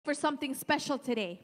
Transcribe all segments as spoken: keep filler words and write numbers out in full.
for something special today.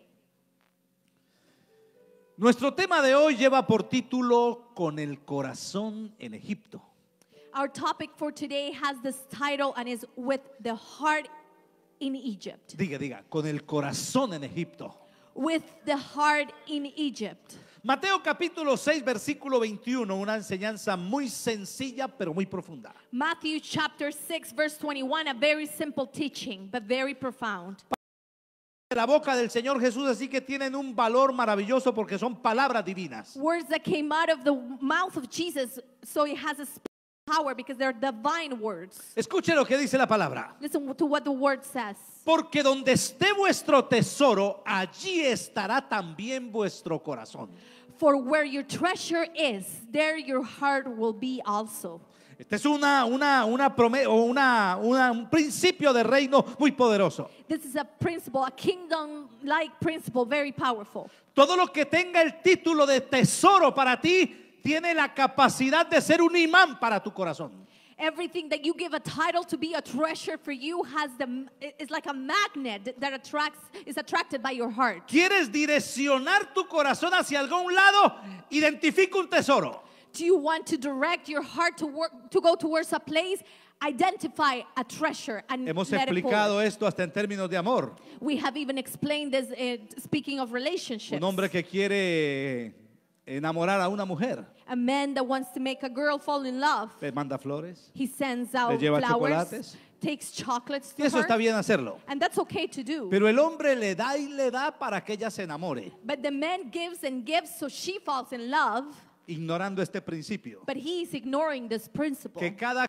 Nuestro tema de hoy lleva por título Con el corazón en Egipto. Our topic for today has this title and is With the Heart in Egypt. Diga, diga, con el corazón en Egipto. With the heart in Egypt. Mateo capítulo seis, versículo veintiuno, una enseñanza muy sencilla pero muy profunda. Matthew chapter six, verse twenty-one, a very simple teaching, but very profound. De la boca del Señor Jesús, así que tienen un valor maravilloso porque son palabras divinas. Words that came out of the mouth of Jesus, so it has a power because they're divine words. Escuche lo que dice la palabra. Listen to what the word says. Porque donde esté vuestro tesoro, allí estará también vuestro corazón. For where your treasure is, there your heart will be also. Este es una, una, una promesa o una, una, un principio de reino muy poderoso. This is a principle, a kingdom-like principle, very powerful. Todo lo que tenga el título de tesoro para ti tiene la capacidad de ser un imán para tu corazón. Everything that you give a title to be a treasure for you has the is like a magnet that attracts is attracted by your heart. ¿Quieres direccionar tu corazón hacia algún lado? Identifica un tesoro. Do you want to direct your heart to work to go towards a place? Identify a treasure and Hemos let it explicado forward. esto hasta en términos de amor. We have even explained this uh, speaking of relationships. Un hombre que quiere enamorar a una mujer, A man that wants to make a girl fall in love, le manda flores he sends le out lleva flowers, chocolates. takes chocolates to Y eso her, está bien hacerlo. and that's okay to do. Pero el hombre le da y le da para que ella se enamore, But the man gives and gives so she falls in love, ignorando este principio. but he is ignoring this principle. Que cada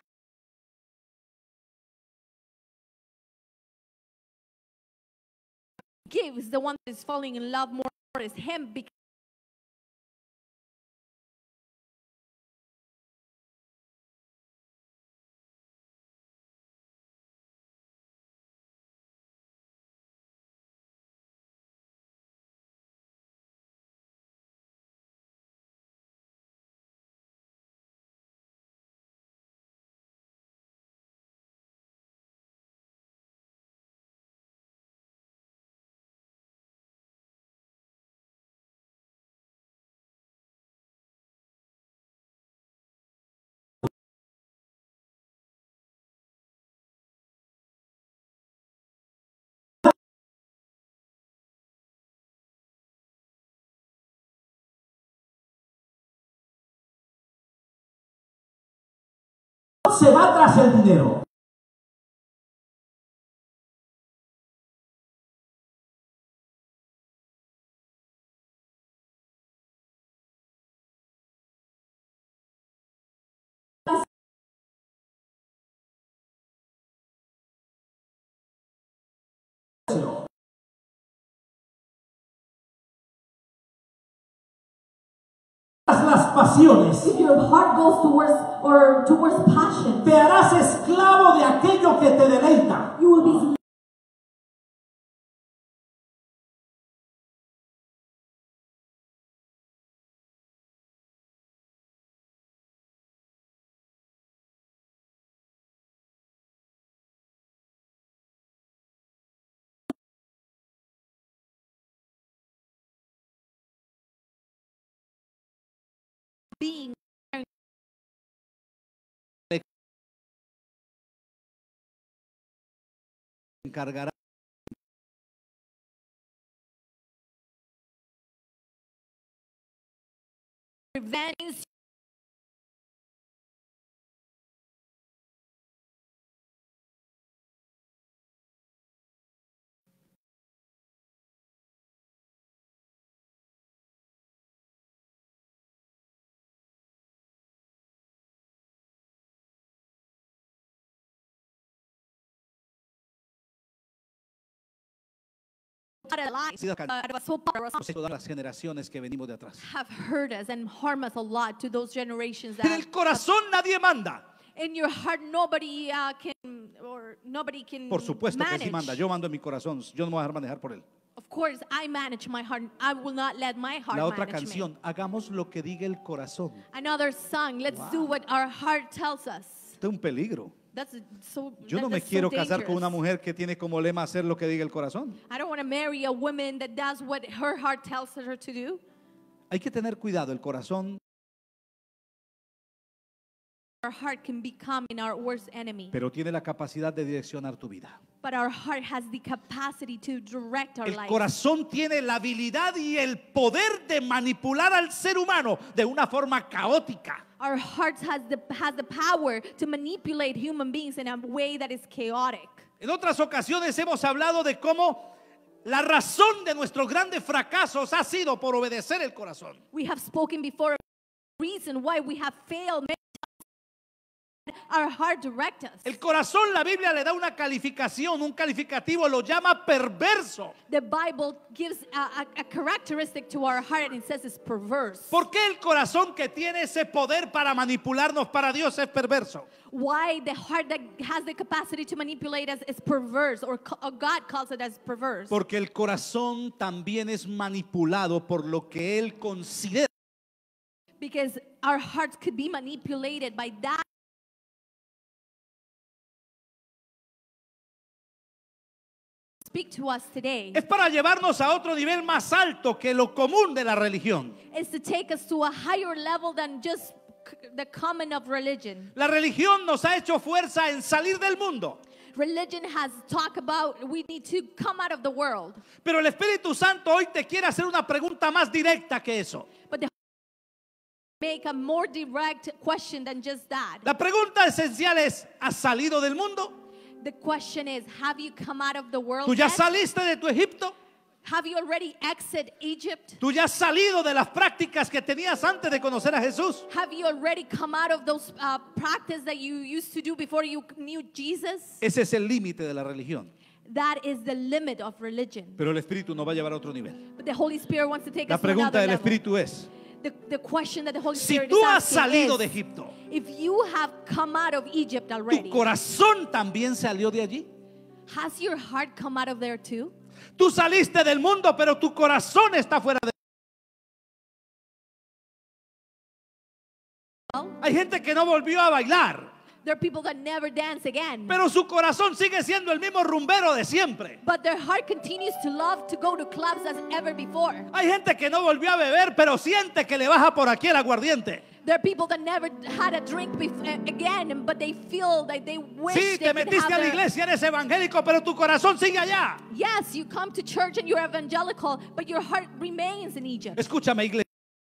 Gives the one that is falling in love more is him because se va tras el dinero. Las pasiones. If your heart goes towards or towards passion, Te harás esclavo de aquello que te deleita. you will be being encargará revenge. todas las generaciones que venimos de atrás. Have hurt us and harm us a lot to those generations En that el corazón nadie manda. in your heart nobody uh, can or nobody can Por supuesto que manage. sí manda. Yo mando en mi corazón. Yo no me voy a dejar manejar por él. Of course, I manage my heart. I will not let my heart La otra manage me. canción, hagamos lo que diga el corazón. Another song, let's do what our heart tells us. Este es un peligro. That's so. Yo that- no me that's so quiero casar con una dangerous. mujer que tiene como lema hacer lo que diga el corazón. I don't want to marry a woman that does what her heart tells her to do. Hay que tener cuidado, el corazón, Our heart can become our worst enemy. pero tiene la capacidad de direccionar tu vida. But our heart has the capacity to direct our El life. corazón tiene la habilidad y el poder de manipular al ser humano de una forma caótica. Our heart has the, has the power to manipulate human beings in a way that is chaotic. En otras ocasiones hemos hablado de cómo la razón de nuestros grandes fracasos ha sido por obedecer el corazón. We have spoken before of the reason why we have failed. Many times. Our heart direct us. El corazón, la Biblia le da una calificación, un calificativo, lo llama perverso. The Bible gives a, a, a characteristic to our heart and it says it's perverse. ¿Por qué el corazón que tiene ese poder para manipularnos para Dios es perverso? Why the heart that has the capacity to manipulate us is perverse, or, co- or God calls it as perverse. Porque el corazón también es manipulado por lo que él considera Because our hearts could be manipulated by that. Speak to us today. es para llevarnos a otro nivel más alto que lo común de la religión. Is to take us to a higher level than just c- the common of religion. La religión nos ha hecho fuerza en salir del mundo, Religion has talked about we need to come out of the world. pero el Espíritu Santo hoy te quiere hacer una pregunta más directa que eso. But the make a more direct question than just that. La pregunta esencial es, ¿has salido del mundo? The question is, have you come out of the world ¿Tú ya yet? saliste de tu Egipto? Have you already exited Egypt? ¿Tú ya has salido de las prácticas que tenías antes de conocer a Jesús? Have you already come out of those uh, practices that you used to do before you knew Jesus? Ese es el límite de la religión. That is the limit of religion. Pero el Espíritu nos va a llevar a otro nivel. But the Holy Spirit wants to take La us to pregunta another del level. Espíritu es, The, the question that the Holy si Spirit tú is has asking salido is, de Egipto, if you have come out of Egypt ¿tu already, corazón también salió de allí? has your heart come out of there too? Tú saliste del mundo, pero tu corazón está fuera de... Hay gente que no volvió a bailar, There are people that never dance again. pero su corazón sigue siendo el mismo rumbero de siempre. But their heart continues to love to go to clubs as ever before. Hay gente que no volvió a beber, pero siente que le baja por aquí el aguardiente. There are people that never had a drink bef- uh, again, but they feel that they wish Sí, they te could metiste have a la their- iglesia, eres evangélico, pero tu corazón sigue allá. Yes, you come to church and you're evangelical, but your heart remains in Egypt. Escúchame, iglesia.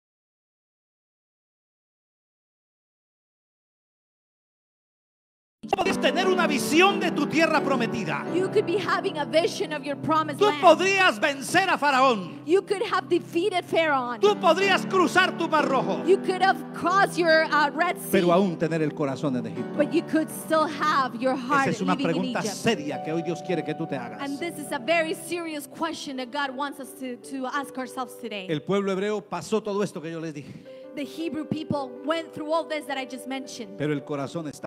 Puedes tener una visión de tu tierra prometida. You could be having a vision of your promised Tú land. podrías vencer a Faraón. You could have defeated Pharaoh. Tú podrías cruzar tu mar rojo, You could have crossed your uh, Red Sea, pero aún tener el corazón en Egipto. but you could still have your heart Esa es una living in pregunta Egypt. seria que hoy Dios quiere que tú te hagas. And this is a very serious question that God wants us to, to ask ourselves today. El pueblo hebreo pasó todo esto que yo les dije, The Hebrew people went through all this that I just mentioned, pero el corazón está.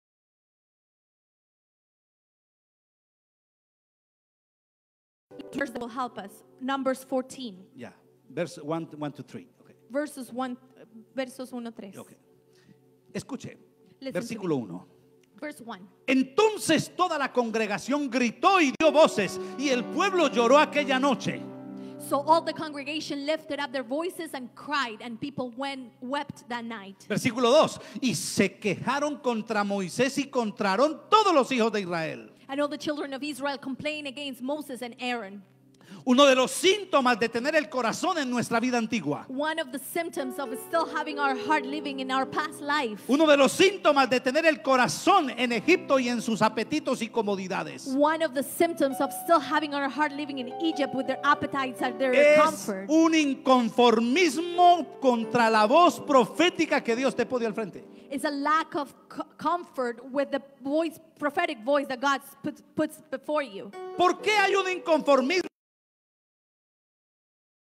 verse that will help us. Numbers fourteen, Ya, verse one, one to three. Okay, verses one, versos uno tres. okay. Escuche, Listen versículo to me. uno. Verse one. Entonces toda la congregación gritó y dio voces, y el pueblo lloró aquella noche. So all the congregation lifted up their voices and cried, and people went wept that night. Versículo dos. Y se quejaron contra Moisés y contra Aarón todos los hijos de Israel. And all the children of Israel complained against Moses and Aaron. Uno de los síntomas de tener el corazón en nuestra vida antigua. One of the symptoms of still having our heart living in our past life. Uno de los síntomas de tener el corazón en Egipto y en sus apetitos y comodidades. One of the symptoms of still having our heart living in Egypt with their appetites and their Es comfort un inconformismo contra la voz profética que Dios te pone al frente. is a lack of co- comfort with the voice, prophetic voice that God puts, puts before you. ¿Por qué hay un inconformismo?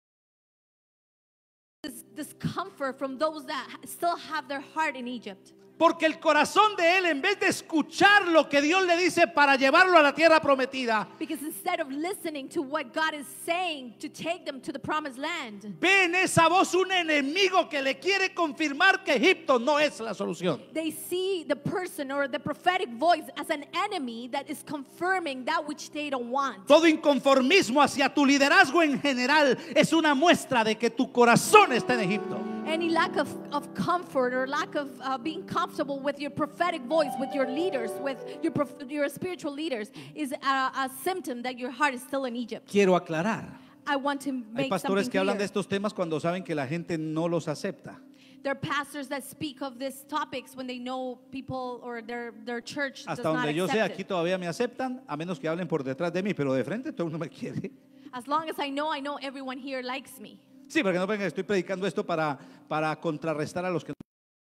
This discomfort from those that ha- still have their heart in Egypt. Porque el corazón de él, en vez de escuchar lo que Dios le dice para llevarlo a la tierra prometida, Because instead of listening to what God is saying to take them to the promised land, ve en esa voz un enemigo que le quiere confirmar que Egipto no es la solución. they see the person or the prophetic voice as an enemy that is confirming that which they don't want. Todo inconformismo hacia tu liderazgo en general es una muestra de que tu corazón está en Egipto. Any lack of, of comfort or lack of uh, being comfortable with your prophetic voice, with your leaders, with your, prof- your spiritual leaders, is a, a symptom that your heart is still in Egypt. Quiero aclarar. I want to Hay make pastores something que hablan de clear. estos temas cuando saben que la gente no los acepta. There are pastors that speak of these topics when they know people or their, their church does Hasta not donde yo sé, accept aquí it. todavía me aceptan, a menos que hablen por detrás de mí, pero de frente todo el mundo me quiere. As long as I know, I know everyone here likes me. Sí, porque no vengan, estoy predicando esto para, para contrarrestar a los que no.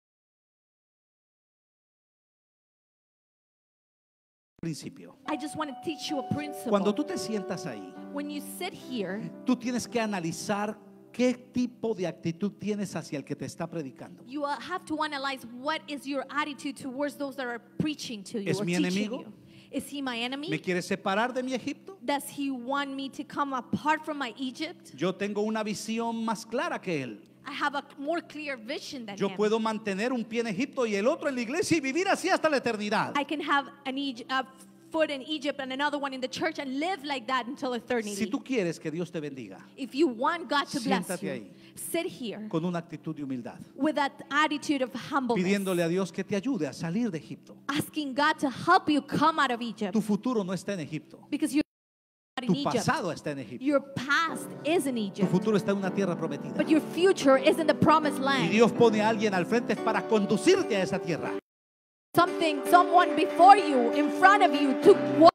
Principio. I just want to teach you a principle. Cuando tú te sientas ahí, When you sit here, tú tienes que analizar qué tipo de actitud tienes hacia el que te está predicando. you uh, have to analyze what is your attitude towards those that are preaching to you ¿Es or mi teaching enemigo? you. Is he my enemy? ¿Me quiere separar de mi Egipto? Does he want me to come apart from my Egypt? Yo tengo una visión más clara que él. I have a more clear vision than Yo him. puedo mantener un pie en Egipto y el otro en la iglesia y vivir así hasta la eternidad. I can have an Egypt, a foot in Egypt and another one in the church and live like that until eternity. Si tú quieres que Dios te bendiga, If you want God to bless Siéntate you, ahí. sit here con una actitud de humildad, with that attitude of humbleness, pidiéndole a Dios que te ayude a salir de Egipto. asking God to help you come out of Egypt Tu futuro no está en Egipto. because you're not in Tu Egypt. pasado está en Egipto. Your past is in Tu Egypt, futuro está en una tierra prometida. but your future is in the promised Y land. Dios pone a alguien al frente para conducirte a esa tierra. Something, someone before you, in front of you, to walk.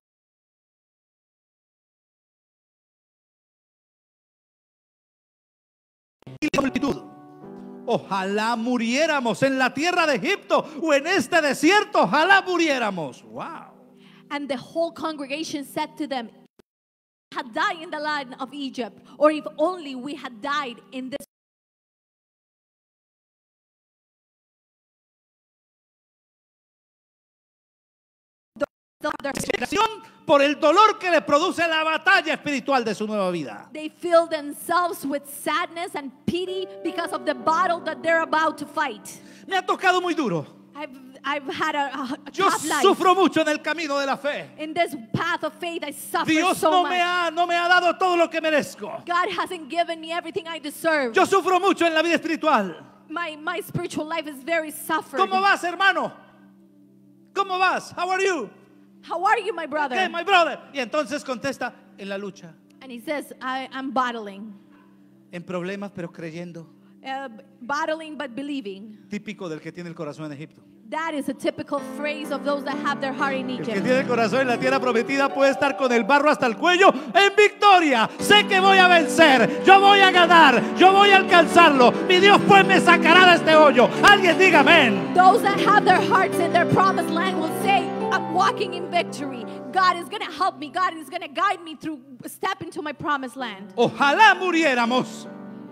Y la multitud. Ojalá muriéramos en la tierra de Egipto o en este desierto. Ojalá muriéramos. Wow. And the whole congregation said to them, had died in the land of Egypt, or if only we had died in this. Desesperación por el dolor que le produce la batalla espiritual de su nueva vida. They fill themselves with sadness and pity because of the battle that they're about to fight. Me ha tocado muy duro. I've, I've had a, a, a Yo tough life. sufro mucho en el camino de la fe. In this path of faith, I suffer Dios so no much. me ha, no me ha dado todo lo que merezco. God hasn't given me everything I deserve. Yo sufro mucho en la vida espiritual. My, my spiritual life is very suffering. ¿Cómo vas, hermano? ¿Cómo vas? How are you? How are you, my brother? Okay, my brother. Y entonces contesta, en la lucha, And he says, I, I'm battling. en problemas pero creyendo. Uh, battling but believing. Típico del que tiene el corazón en Egipto. That is a typical phrase of those that have their heart in El que Egypt. tiene el corazón en la tierra prometida puede estar con el barro hasta el cuello en victoria. Sé que voy a vencer, yo voy a ganar, yo voy a alcanzarlo. Mi Dios pues me sacará de este hoyo. Alguien diga amén. Those that have their hearts in their promised land will say, I'm walking in victory. God is going to help me. God is going to guide me through step into my promised land. Ojalá muriéramos.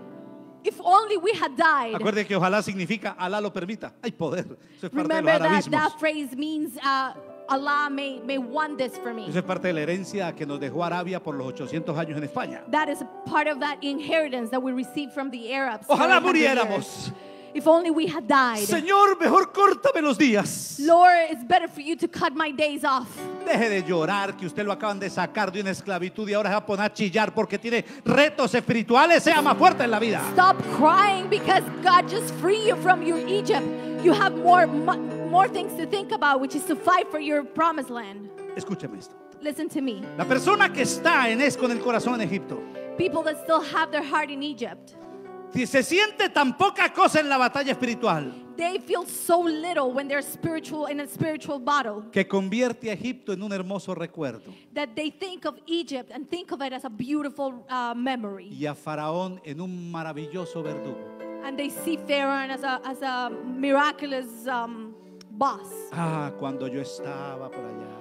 If only we had died. Acuerde que ojalá significa Alá lo permita. Hay poder. Eso es parte de los Remember that arabismos. that phrase means uh, Allah may, may want this for me. Eso es parte de la herencia que nos dejó Arabia por los ochocientos años en España. That is a part of that inheritance that we received from the Arabs. Ojalá seven hundred years. muriéramos. If only we had died. Señor, mejor córtame los días. Lord, it's better for you to cut my days off. Deje de llorar que usted lo acaban de sacar de una esclavitud y ahora se va a poner a chillar porque tiene retos espirituales. Sea más fuerte en la vida. Stop crying because God just freed you from your Egypt. You have more, mo- more things to think about, which is to fight for your promised land. Escúcheme esto. Listen to me. La persona que está en es con el corazón en Egipto, People that still have their heart in Egypt, si se siente tan poca cosa en la batalla espiritual they feel so little when they're spiritual in a spiritual battle que convierte a Egipto en un hermoso recuerdo that they think of Egypt and think of it as a beautiful uh, memory. y a Faraón en un maravilloso verdugo. And they see Pharaoh as a, as a miraculous um, boss. Ah, cuando yo estaba por allá.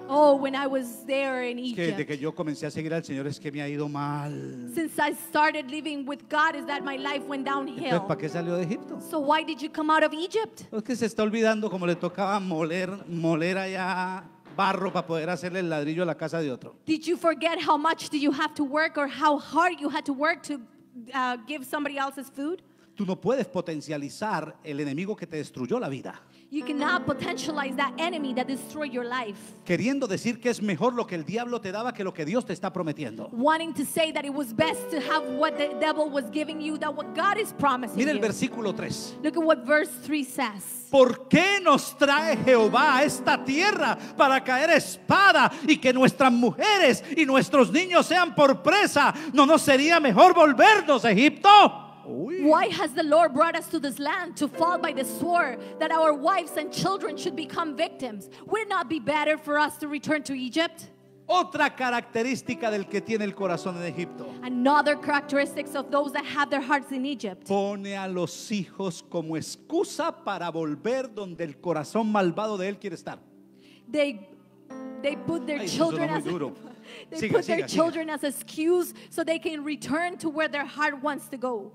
Oh, when I was there in Es que desde Egypt. que yo comencé a seguir al Señor es que me ha ido mal. Since I started living with God, is that my life went Entonces, downhill. ¿para qué salió de Egipto? So why did you come out of Egypt? Es que se está olvidando como le tocaba moler, moler allá barro para poder hacerle el ladrillo a la casa de otro. Did you forget how much did you have to work or how hard you had to work to uh, give somebody else's food? Tú no puedes potencializar el enemigo que te destruyó la vida, You cannot potentialize that enemy that destroyed your life. queriendo decir que es mejor lo que el diablo te daba que lo que Dios te está prometiendo. Wanting to say that it was best to have what the devil was giving you than what God is promising Mira el you. versículo tres. Look at what verse three says. ¿Por qué nos trae Jehová a esta tierra para caer a espada y que nuestras mujeres y nuestros niños sean por presa? ¿No nos sería mejor volvernos a Egipto? Uy. Why has the Lord brought us to this land to fall by the sword, that our wives and children should become victims? Would it not be better for us to return to Egypt? Otra característica del que tiene el corazón en Egipto: Another characteristics of those that have their hearts in Egypt. pone a los hijos como excusa para volver donde el corazón malvado de él quiere estar. They they put their Ay, eso children sonó as muy duro. they Siga, put their siga, siga. children as excuse so they can return to where their heart wants to go.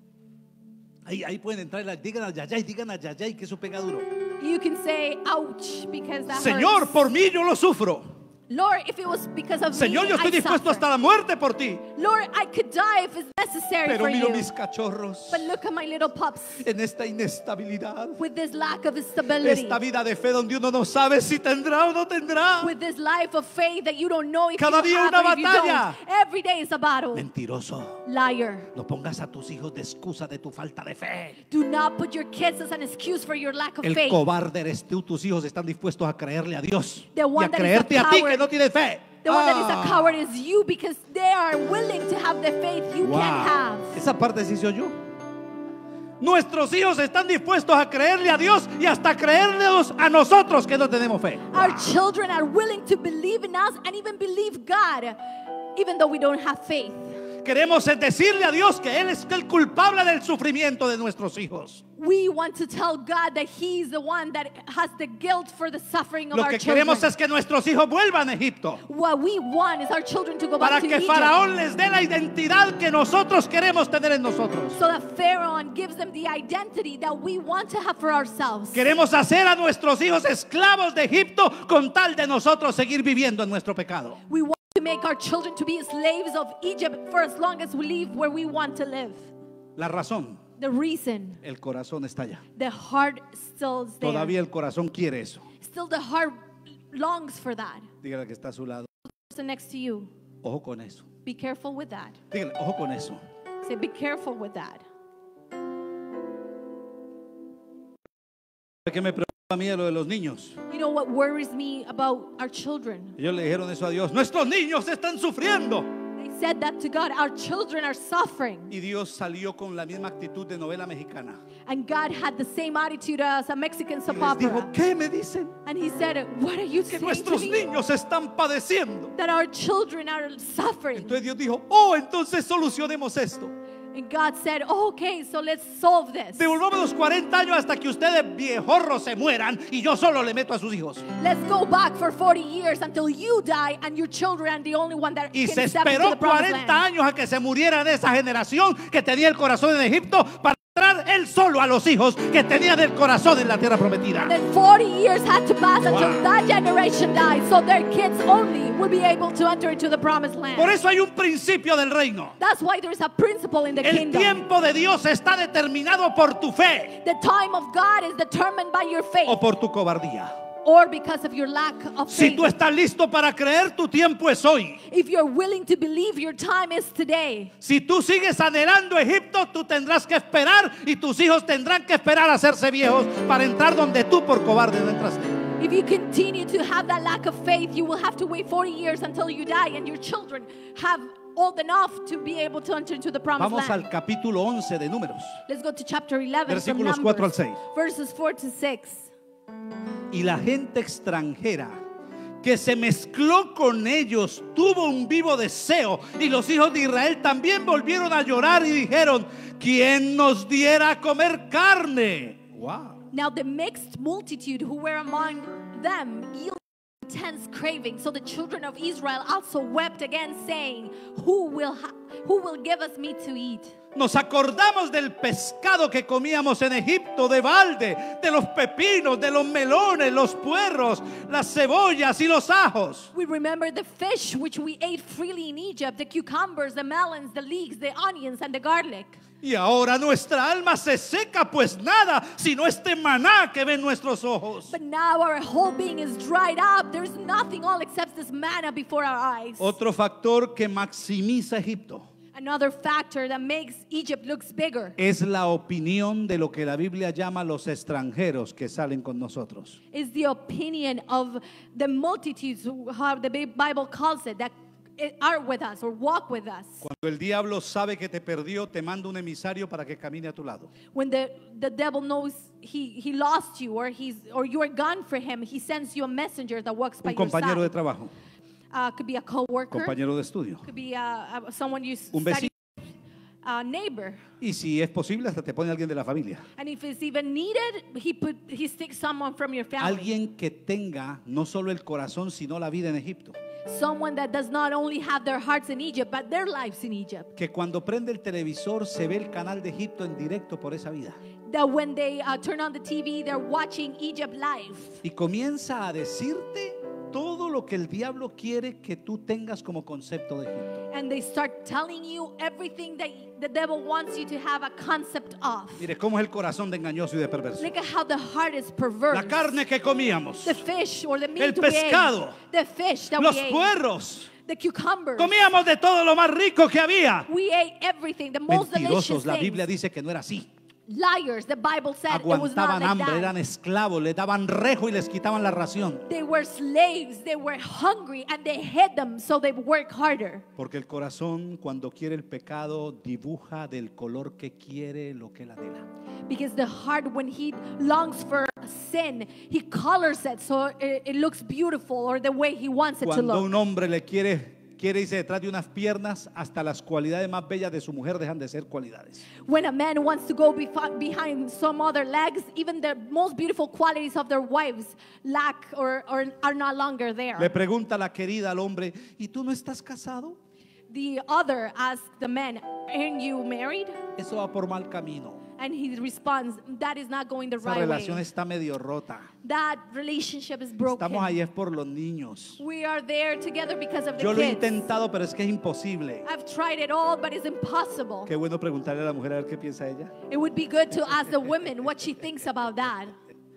Ahí, ahí pueden entrar y la- digan ayayay, digan ayayay, que eso pega duro. You can say ouch because that Señor, hurts. por mí yo lo sufro. Lord, if it was because of Señor, me, yo estoy I dispuesto suffer. hasta la muerte por ti. Lord, I could die if it's necessary Pero for miro you. mis cachorros But look at my little pups en esta inestabilidad, with this lack of stability. esta vida de fe donde uno no sabe si tendrá o no tendrá. With this life of faith that you don't know if Cada you día have una or if you batalla. don't. Every day is a battle. Mentiroso, Liar. no pongas a tus hijos de excusa de tu falta de fe. Do not put your kids as an excuse for your lack of El faith. cobarde eres tú, tus hijos están dispuestos a creerle a Dios The y one a that is a creerte a ti coward. que no tienes fe. The one that is a Ah. coward is you because they are willing to have the faith you Wow. can't have. Esa parte sí se oyó. Nuestros hijos están dispuestos a creerle a Dios y hasta creernos a nosotros que no tenemos fe. Our children are willing to believe in us and even believe God, even though we don't have faith. Queremos decirle a Dios que Él es el culpable del sufrimiento de nuestros hijos. We want to tell God that He's the one that has the guilt for the suffering of Lo our que children. queremos es que nuestros hijos vuelvan a Egipto What we want is our children to go para back to que Egypt, Faraón les dé la identidad que nosotros queremos tener en nosotros. so that Pharaoh gives them the identity that we want to have for ourselves. Queremos hacer a nuestros hijos esclavos de Egipto con tal de nosotros seguir viviendo en nuestro pecado. We want to make our children to be slaves of Egypt for as long as we live where we want to live. La razón, The reason, el corazón está allá. the heart still is there. Todavía el corazón quiere eso. Still the heart longs for that. Dígale que está a su lado. So next to you, Ojo con eso. be careful with that. Dígale, ojo con eso. Say, be careful with that. ¿Qué me preocupa a mí de lo de los niños? You know what worries me about our children? Ellos le dijeron eso a Dios. Nuestros niños están sufriendo. They said that to God. Our children are suffering. Y Dios salió con la misma actitud de novela mexicana. And God had the same attitude as a Mexican Y soap les dijo, opera. ¿qué me dicen? And he said, what are you Que saying to nuestros me? niños están padeciendo. That our children are suffering. Entonces Dios dijo, oh, entonces solucionemos esto. And God said, oh, okay, so let's solve this. Devolvamos los cuarenta años hasta que ustedes viejorros se mueran y yo solo le meto a sus hijos. Let's go back for forty years until you die and your children are the only one that Y can se step into esperó the promised cuarenta land. años a que se muriera de esa generación que tenía el corazón en Egipto para entrar él solo a los hijos que tenía del corazón en la tierra prometida. Then forty years had to pass until Wow. that generation died, so their kids only will be able to enter into the promised land. Por eso hay un principio del reino. That's why there's a principle in the El kingdom. tiempo de Dios está determinado por tu fe The time of God is determined by your faith o por tu cobardía. or because of your lack of Si faith. tú estás listo para creer, tu tiempo es hoy. If you're willing to believe, your time is today. Si tú sigues anhelando Egipto, tú tendrás que esperar y tus hijos tendrán que esperar a hacerse viejos para entrar donde tú por cobarde no entraste. If you continue to have that lack of faith, you will have to wait forty years until you die, and your children have old enough to be able to enter into the promised Vamos land. al capítulo once de Números. Let's go to chapter eleven, from Versículos cuatro al Numbers, seis. verses four to six. Y la gente extranjera que se mezcló con ellos tuvo un vivo deseo, y los hijos de Israel también volvieron a llorar y dijeron, ¿quién nos diera a comer carne? Wow. Now the mixed multitude who were among them yielded intense craving. So the children of Israel also wept again, saying, Who will ha- who will give us meat to eat? Nos acordamos del pescado que comíamos en Egipto de balde, de los pepinos, de los melones, los puerros, las cebollas y los ajos. We remember the fish which we ate freely in Egypt, the cucumbers, the melons, the leeks, the onions, and the garlic. Y ahora nuestra alma se seca, pues nada, sino este maná que ven nuestros ojos. But now our whole being is dried up. There's nothing all except this manna before our eyes. Otro factor que maximiza Egipto Another factor that makes Egypt looks bigger es la opinión de lo que la Biblia llama los extranjeros que salen con nosotros. is the opinion of the multitudes, who, how the Bible calls it, that are with us or walk with us. Cuando el diablo sabe que te perdió, te manda un emisario para que camine a tu lado. When the, the devil knows he, he lost you or he's or you are gone for him, he sends you a messenger that walks by Un your compañero de side. trabajo, Uh, could be a co-worker, compañero de estudio, could be uh, uh, someone you un study, vecino. a neighbor. Y si es posible, hasta te pone alguien de la familia. And if it's even needed, he put he sticks someone from your family. Alguien que tenga no solo el corazón, sino la vida en Egipto. Someone that does not only have their hearts in Egypt, but their lives in Egypt. Que cuando prende el televisor se ve el canal de Egipto en directo por esa vida. That when they uh, turn on the T V, they're watching Egypt live. Y comienza a decirte todo lo que el diablo quiere que tú tengas como concepto de Egipto. And they start telling you everything that the devil wants you to have a concept of. Mire cómo es el corazón de engañoso y de perverso. Look at how the heart is perverse. La carne que comíamos, The fish or the meat El we ate, pescado, the fish that los we ate, puerros, the cucumbers. comíamos de todo lo más rico que había. We ate everything, the most delicious Mentirosos, la things. Biblia dice que no era así. Liars, the Bible said it was not Aguantaban like hambre, that. eran esclavos, les daban rejo y les quitaban la ración. They were slaves, they were hungry, and they hid them so they work harder. Porque el corazón, cuando quiere el pecado, dibuja del color que quiere lo que él anhela. Because the heart, when he longs for sin, he colors it so it, it looks beautiful or the way he wants it to Cuando look. un hombre le quiere quiere irse detrás de unas piernas, hasta las cualidades más bellas de su mujer dejan de ser cualidades. When a man wants to go bef- behind some other legs, even the most beautiful qualities of their wives lack or, or are no longer there. Le pregunta la querida al hombre, ¿y tú no estás casado? The other asks the man, aren't you married? Eso va por mal camino. And he responds, that is not going the Esa right relación way. está medio rota. That relationship is broken. Estamos ahí es por los niños. We are there together because of the Yo lo he kids. intentado, pero es que es imposible. I've tried it all, but it's impossible. Qué bueno preguntarle a la mujer a ver qué piensa ella. It would be good to ask the woman what she thinks about that.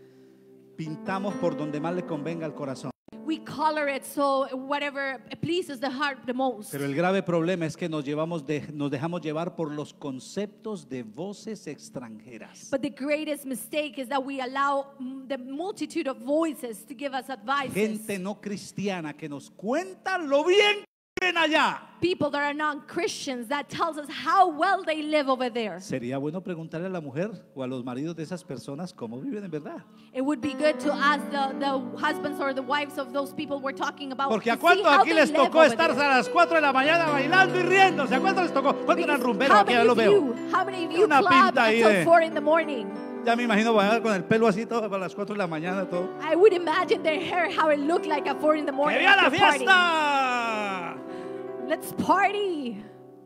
Pintamos por donde más le convenga al corazón. We color it so whatever pleases the heart the most. Pero el grave problema es que nos, llevamos de, nos dejamos llevar por los conceptos de voces extranjeras. But the greatest mistake is that we allow mm, the multitude of voices to give us advice. Gente no cristiana que nos cuenta lo bien que viven allá. People that are non-Christians that tells us how well they live over there. Sería bueno preguntarle a la mujer o a los maridos de esas personas cómo viven en verdad. It would be good to ask the, the husbands or the wives of those people we're talking about. Porque a to see cuántos how aquí they les live tocó over estar there. a las cuatro de la mañana bailando y riéndose. ¿A cuántos les tocó? ¿Cuántos eran Because rumberos how aquí? many Ya los of veo. you, how many of you Una club pinta ahí until de- four in the morning? Ya me imagino bailar con el pelo así todo para las cuatro de la mañana todo. I would imagine their hair how it looked like at four in the ¡Que morning. viva la after party. fiesta! Let's party.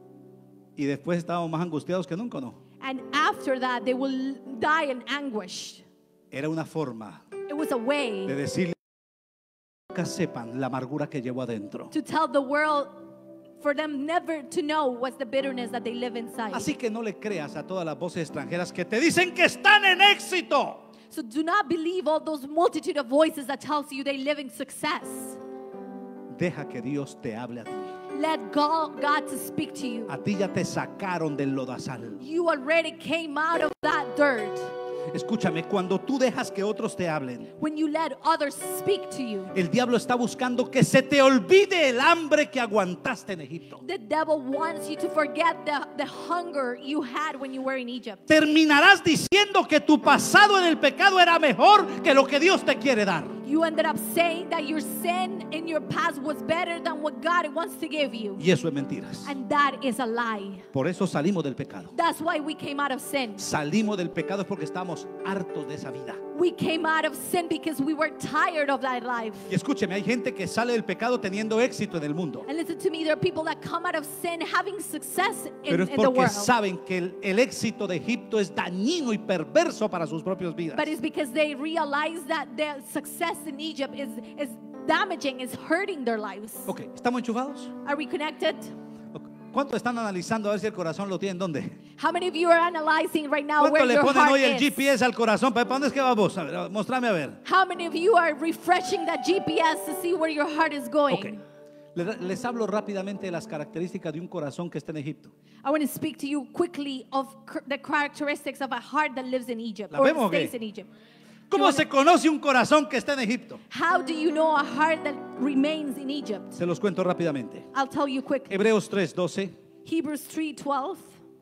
Y después estábamos más angustiados que nunca, ¿no? And after that, they will die in anguish. Era una forma It was a de way decirle que sepan la amargura que llevo adentro. to tell the world, for them never to know what's the bitterness that they live inside. Así que no le creas a todas las voces extranjeras que te dicen que están en éxito. So do not believe all those multitude of voices that tells you they live in success. Deja que Dios te hable a ti. Let God, God to speak to you. A ti ya te sacaron del lodazal. You already came out of that dirt. Escúchame, cuando tú dejas que otros te hablen, When you let others speak to you, el diablo está buscando que se te olvide el hambre que aguantaste en Egipto. the devil wants you to forget the, the hunger you had when you were in Egypt. Terminarás diciendo que tu pasado en el pecado era mejor que lo que Dios te quiere dar. You ended up saying that your sin in your past was better than what God wants to give you. Y eso es mentiras. And that is a lie. Por eso salimos del pecado. That's why we came out of sin. Salimos del pecado es porque estamos hartos de esa vida. We came out of sin because we were tired of that life. Y escúcheme, hay gente que sale del pecado teniendo éxito en el mundo. And listen to me, there are people that come out of sin having success in, Pero es in the porque world. saben que el, el éxito de Egipto es dañino y perverso para sus propias vidas. But it's because they realize that their success in Egypt is, is damaging, is hurting their lives. Ok, ¿estamos enchufados? Are we connected? ¿Cuánto están analizando a ver si el corazón lo tienen? ¿Dónde? How many of you are analyzing right now ¿Cuánto where le your ponen heart hoy el is? G P S al corazón? ¿Para dónde es que vamos? A ver, mostrame a ver. How many of you are refreshing that G P S to see where your heart is going? Ok. Les, les hablo rápidamente de las características de un corazón que está en Egipto. I want to speak to you quickly of cr- the characteristics of a heart that lives in Egypt ¿La or vemos o qué? stays in Egypt. ¿Cómo se conoce un corazón que está en Egipto? How do you know a heart that remains in Egypt? Se los cuento rápidamente. I'll tell you quick. Hebreos tres, doce. Hebrews three twelve.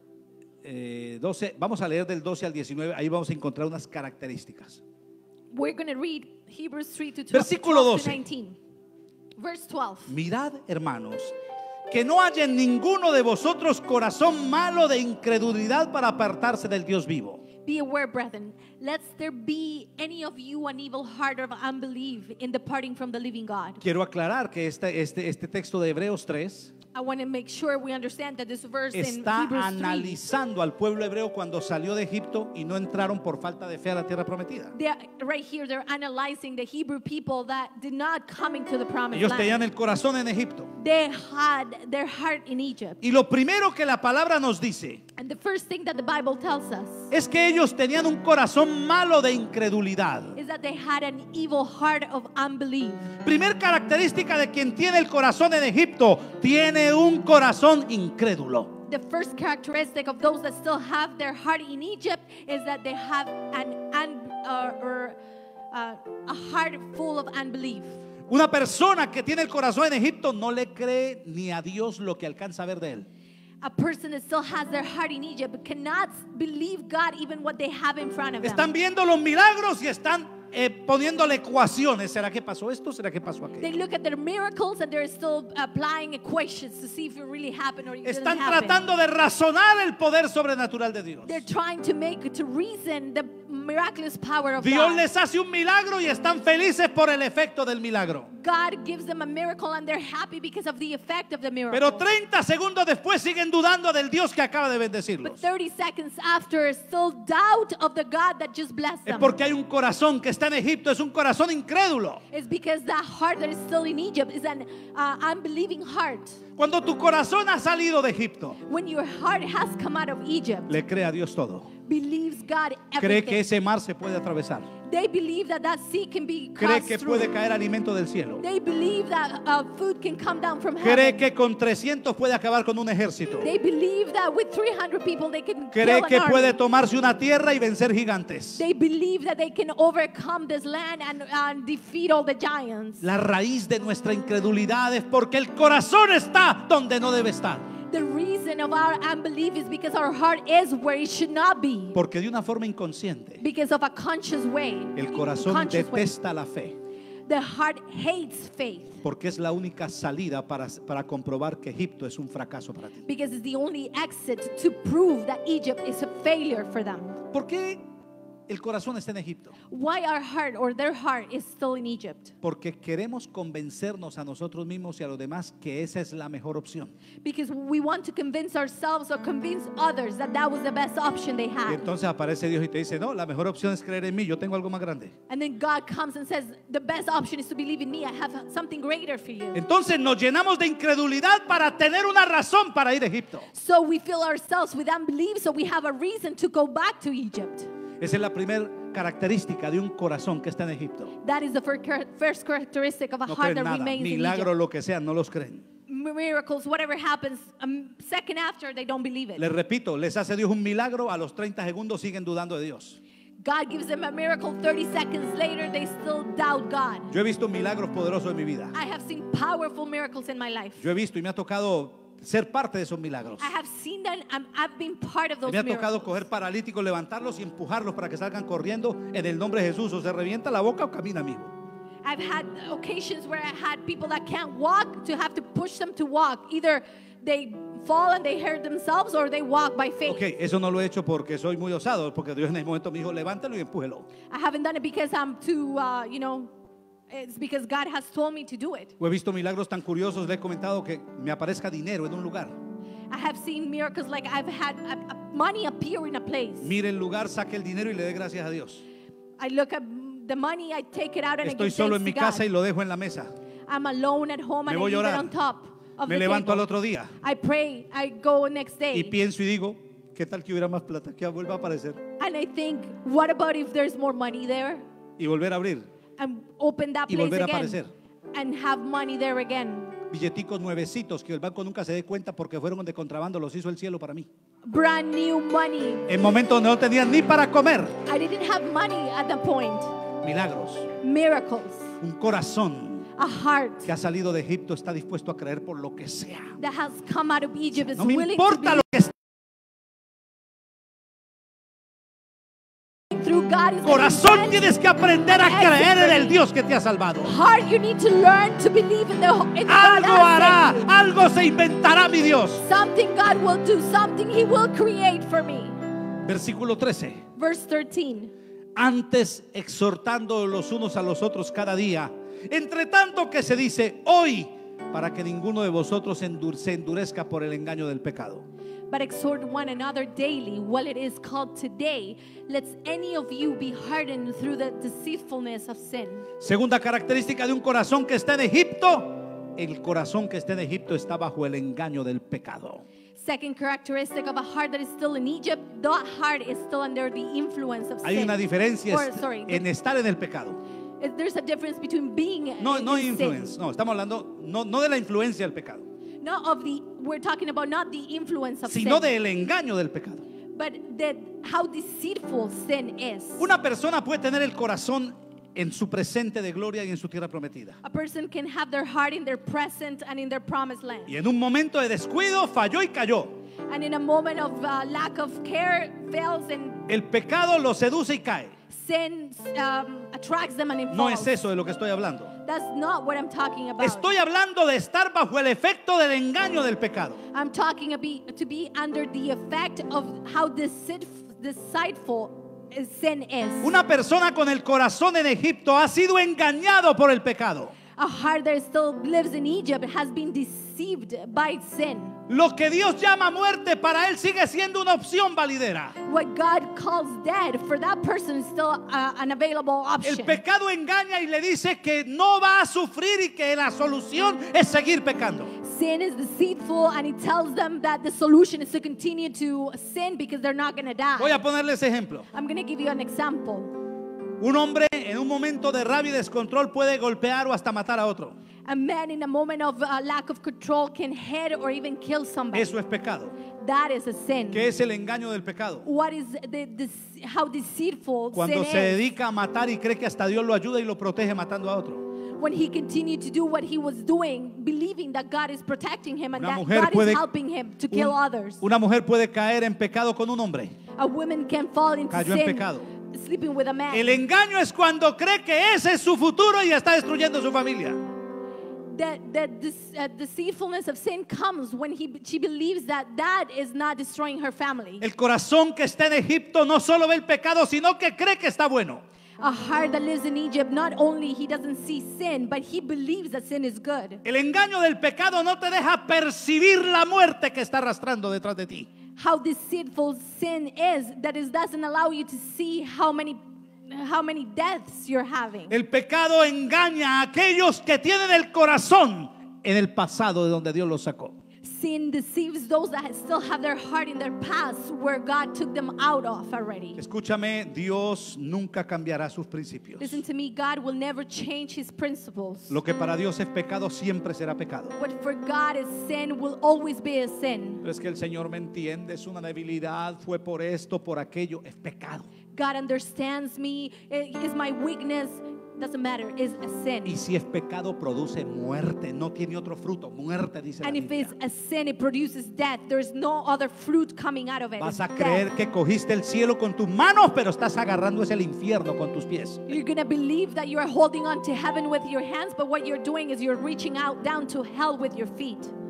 Eh, doce, vamos a leer del doce al diecinueve, ahí vamos a encontrar unas características. We're going to read Hebrews three to twelve, Versículo twelve to doce. nineteen. Verse twelve. Mirad, hermanos, que no haya en ninguno de vosotros corazón malo de incredulidad para apartarse del Dios vivo. Be aware, brethren, lest there be any of you an evil heart of unbelief in departing from the living God. Quiero aclarar que este, este, este texto de Hebreos tres I want to make sure we understand that this verse in está Hebrews three, analizando al pueblo hebreo cuando salió de Egipto y no entraron por falta de fe a la tierra prometida. they're, right here, they're analyzing the Hebrew people that did not come into the promised Ellos tenían land. el corazón en Egipto. They had their heart in Egypt. Y lo primero que la palabra nos dice And the first thing that the Bible tells us es que ellos tenían un corazón malo de incredulidad. is that they had an evil heart of unbelief. Primer característica de quien tiene el corazón en Egipto, tiene un corazón incrédulo. The first characteristic of those that still have their heart in Egypt is that they have an un, uh, or, uh, a heart full of unbelief. Una persona que tiene el corazón en Egipto no le cree ni a Dios lo que alcanza a ver de él. A person that still has their heart in Egypt cannot believe God even what they have in front of them. Están viendo los milagros y están eh, poniéndole ecuaciones. ¿Será que pasó esto? ¿Será que pasó They aquello? look at their miracles and they're still applying equations to see if it really happened or it didn't Están happen. tratando de razonar el poder sobrenatural de Dios. They're trying to make to reason the miraculous power of Dios God. les hace un milagro y están felices por el efecto del milagro. God gives them a miracle and they're happy because of the effect of the miracle. Pero treinta segundos después siguen dudando del Dios que acaba de But bendecirlos. thirty seconds after, still doubt of the God that just blessed Es them. porque hay un corazón que está en Egipto, es un corazón incrédulo. It's because that heart that is still in Egypt is an uh, unbelieving heart. Cuando tu corazón ha salido de Egipto, When your heart has come out of Egypt, le cree a Dios todo. believes God Cree que everything. ese mar se puede atravesar. They believe that that sea can be Cree crossed que through. puede caer alimento del cielo. They believe that uh, food can come down from Cree heaven. que con trescientos puede acabar con un ejército. They believe that with three hundred people they can Cree kill que an puede army. tomarse una tierra y vencer gigantes. They believe that they can overcome this land and, and defeat all the giants. La raíz de nuestra incredulidad es porque el corazón está donde no debe estar. The reason of our unbelief is because our heart is where it should not be. Porque de una forma inconsciente, Because of a conscious way. el corazón Conscious way. detesta la fe. The heart hates faith. Porque es la única salida para, para comprobar que Egipto es un fracaso para ti. Because it's the only exit to prove that Egypt is a failure for them. ¿Por qué el corazón está en Egipto? Why our heart or their heart is still in Egypt? Porque queremos convencernos a nosotros mismos y a los demás que esa es la mejor opción. Because we want to convince ourselves or convince others that that was the best option they Y had. entonces aparece Dios y te dice, no, la mejor opción es creer en mí, yo tengo algo más grande. And then God comes and says, the best option is to believe in me. I have something greater for you. Entonces nos llenamos de incredulidad para tener una razón para ir a Egipto. So we fill ourselves with unbelief, so we have a reason to go back to Egypt. Esa es la primera característica de un corazón que está en Egipto. That is the fir- char- first characteristic of a No heart creen that nada, remains in milagro, Egypt. lo que sea, no los creen. Miracles, whatever happens, a second after, they don't believe it. Les repito, les hace Dios un milagro, a los treinta segundos siguen dudando de Dios. God gives them a miracle, thirty seconds later, they still doubt God. Yo he visto milagros poderosos en mi vida. I have seen powerful miracles in my life. Yo he visto y me ha tocado ser parte de esos milagros. I have seen that, and I've been part of those Me ha tocado miracles. coger paralíticos, levantarlos y empujarlos para que salgan corriendo en el nombre de Jesús. O se revienta la boca o camina, amigo. I've had occasions where I had people that can't walk to have to push them to walk, either they fall and they hurt themselves, or they walk by faith. Ok, eso no lo he hecho porque soy muy osado, porque Dios en ese momento me dijo, levántalo y empújelo. I haven't done it because I'm too, uh, you know, it's because God has told me to do it. O he visto milagros tan curiosos, le he comentado que me aparezca dinero en un lugar. I have seen miracles like I've had uh, uh, money appear in a place. Mire el lugar, saque el dinero y le dé gracias a Dios. I look at the money, I take it out and I Estoy give solo thanks en mi to casa y God. lo dejo en la mesa. I'm alone at home Me and I voy a leave it orar. on top of Me the levanto al table. otro día I pray, I go next y day, pienso y digo, ¿qué tal que hubiera más plata? Que vuelva a aparecer and I think, what about if there's more money there? y volver a abrir. And open that Y place volver a again aparecer. and have money there again. Billeticos nuevecitos que el banco nunca se dé cuenta porque fueron de contrabando, los hizo el cielo para mí. Brand new money. En momentos donde no tenía ni para comer. I didn't have money at the point. Milagros. Miracles. Un corazón A heart que ha salido de Egipto está dispuesto a creer por lo que sea. that has come out of Egypt is No me willing to importa lo believe que esté. through God. Is Corazón, gonna tienes que aprender a creer en el Dios que te ha salvado. heart, you need to learn to believe in the in God Algo that hará, saved you. algo se inventará mi Dios. Something God will do, something He will create for me. Versículo trece. Verse thirteen. Antes exhortando los unos a los otros cada día, entre tanto que se dice hoy, para que ninguno de vosotros endur- se endurezca por el engaño del pecado. But exhort one another daily while it is called today, lest any of you be hardened through the deceitfulness of sin. Segunda característica de un corazón que está en Egipto: el corazón que está en Egipto está bajo el engaño del pecado. Second characteristic of a heart that is still in Egypt, that heart is still under the influence of Hay sin. una diferencia Or, sorry, en estar en el pecado. there's a difference between being No, in no sin. influence, no, estamos hablando no, no de la influencia del pecado, Not of the, we're talking about not the influence of sino sin, del engaño del pecado. but that how deceitful sin is. Una persona puede tener el corazón en su presente de gloria y en su tierra prometida, A person can have their heart in their present and in their promised land. y en un momento de descuido falló y cayó. And in a moment of uh, lack of care, fails, and El pecado lo seduce y cae. sin um, attracts them and it No falls. es eso de lo que estoy hablando. That's not what I'm talking about. Estoy hablando de estar bajo el efecto del engaño del pecado. I'm talking about to be under the effect of how deceit, deceitful sin is. Una persona con el corazón en Egipto ha sido engañado por el pecado. A heart that still lives in Egypt has been deceived by sin. Lo que Dios llama muerte para él sigue siendo una opción validera. What God calls dead, for that person is still uh, an available El option. pecado engaña y le dice que no va a sufrir y que la solución es seguir pecando. Sin is deceitful, and it tells them that the solution is to continue to sin because they're not going to die. Voy a ponerles ejemplo. I'm going to give you an example. Un hombre en un momento de rabia y descontrol puede golpear o hasta matar a otro. A man in a moment of uh, lack of control can hit or even kill somebody. Eso es pecado. That is a sin. ¿Qué es el engaño del pecado? What is the, the how deceitful Cuando sin se is? dedica a matar y cree que hasta Dios lo ayuda y lo protege matando a otro. When he continued to do what he was doing, believing that God is protecting him and Una that mujer God puede- is helping him to kill Un- others. una mujer puede caer en pecado con un hombre. A woman can fall into Cayó en sin pecado. sleeping with a man. El engaño es cuando cree que ese es su futuro y está destruyendo su familia. That that this uh, deceitfulness of sin comes when he she believes that that is not destroying her family. El corazón que está en Egipto no solo ve el pecado, sino que cree que está bueno. A heart that lives in Egypt, not only he doesn't see sin, but he believes that sin is good. El engaño del pecado no te deja percibir la muerte que está arrastrando detrás de ti. How deceitful sin is, that it doesn't allow you to see how many how many deaths you're having. El pecado engaña a aquellos que tienen el corazón en el pasado de donde Dios los sacó. Sin deceives those that still have their heart in their past where God took them out of already. Escúchame, Dios nunca cambiará sus principios. Listen to me, God will never change his principles. Lo que para Dios es pecado siempre será pecado. What for God is sin will always be a sin. Pero es que el Señor me entiende, es una debilidad, fue por esto, por aquello, es pecado. God understands me, it is my weakness, doesn't matter, is a sin. Y si es pecado produce muerte, no tiene otro fruto, muerte dice la And if Biblia. it's a sin, it produces death. There's no other fruit coming out of it. Vas It's a death. creer que cogiste el cielo con tus manos, pero estás agarrando ese el infierno con tus pies. You're going to believe that you are holding on to heaven with your hands, but what you're doing is you're reaching out down to hell with your feet.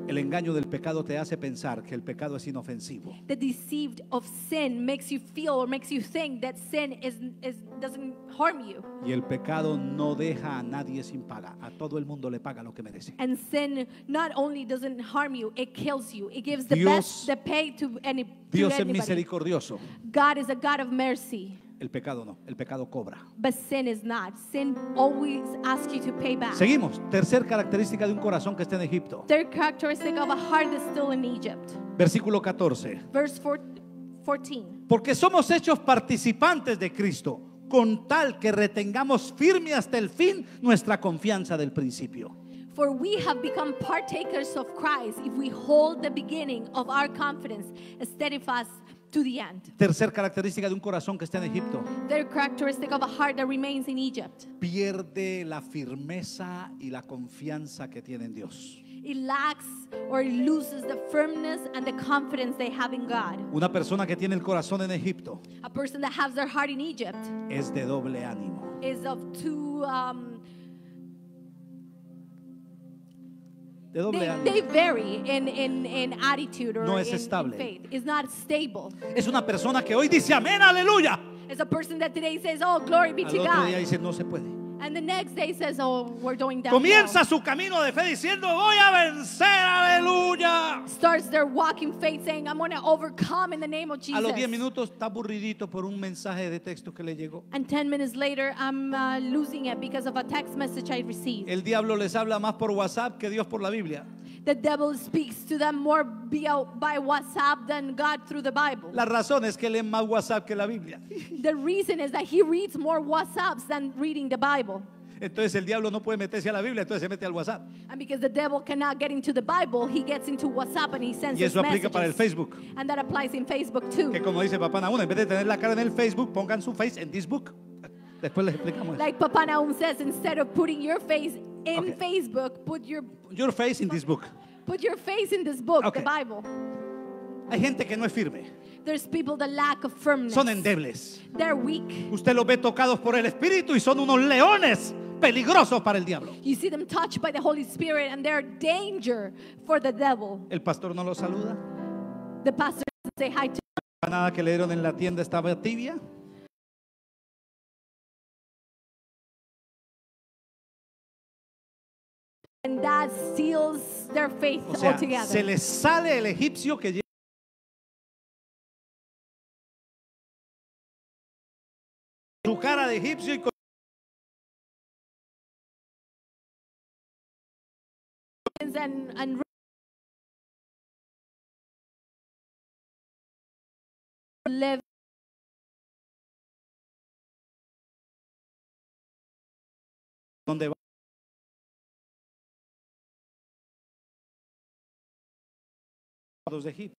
El engaño del pecado te hace pensar que el pecado es inofensivo. The deceit of sin makes you feel or makes you think that sin is, is doesn't harm you. Y el pecado no deja a nadie sin paga. A todo el mundo le paga lo que merece. And sin not only doesn't harm you, it kills you. It gives the Dios- best, the pay to any to Dios es anybody. misericordioso. God is a God of mercy, El pecado no. El pecado cobra. but sin is not. Sin always asks you to pay back. Seguimos. Tercer característica de un corazón que está en Egipto. Third characteristic of a heart that's still in Egypt. Versículo catorce. Verse four, fourteen. Porque somos hechos participantes de Cristo, con tal que retengamos firme hasta el fin nuestra confianza del principio. For we have become partakers of Christ if we hold the beginning of our confidence steadfast to the end. Tercer característica de un corazón que está en Egipto. Third characteristic of a heart that remains in Egypt. Pierde la firmeza y la confianza que tiene en Dios. It lacks or it loses the firmness and the confidence they have in God. Una persona que tiene el corazón en Egipto A person that has their heart in Egypt es de doble ánimo. is of two, um, De doble they, ánimo. they vary in, in, in attitude or No in, es in estable. faith. It's not stable. Es una persona que hoy dice amén, aleluya. It's a person that today says, oh, glory be Al to otro día God. dice no se puede. And the next day says, oh, we're doing that. Comienza su camino de fe diciendo voy a vencer, aleluya. Starts their walking faith saying, I'm going to overcome in the name of A los diez Jesus. minutos está aburridito por un mensaje de texto que le llegó. And ten minutes later, I'm uh, losing it because of a text message I received. El diablo les habla más por WhatsApp que Dios por la Biblia. The devil speaks to them more via, by WhatsApp than God through the Bible. La razón es que leen más WhatsApp que la Biblia. The reason is that he reads more WhatsApps than reading the Bible. Entonces el diablo no puede meterse a la Biblia, entonces se mete al WhatsApp. And because the devil cannot get into the Bible, he gets into WhatsApp and he sends Y us eso aplica para el messages. Facebook. And that applies in Facebook too. Que como dice Papá Nahum, en vez de tener la cara en el Facebook, pongan su face en this book. Después les explicamos eso. Like Papa Nahum says, instead of putting your face in Okay. Facebook, put your Your face in this book. put your face in this book, Okay. the Bible. Hay gente que no es firme, There's people that lack of firmness. son endebles. They're weak. Usted los ve tocados por el Espíritu y son unos leones peligrosos para el diablo. You see them touched by the Holy Spirit and they're danger for the devil. El pastor no los saluda. The pastor doesn't say hi to La nada que le dieron en la tienda estaba tibia. and that seals their faith O sea, altogether. se les sale el egipcio que lleva su cara de egipcio y con and, and live donde va de Egipto.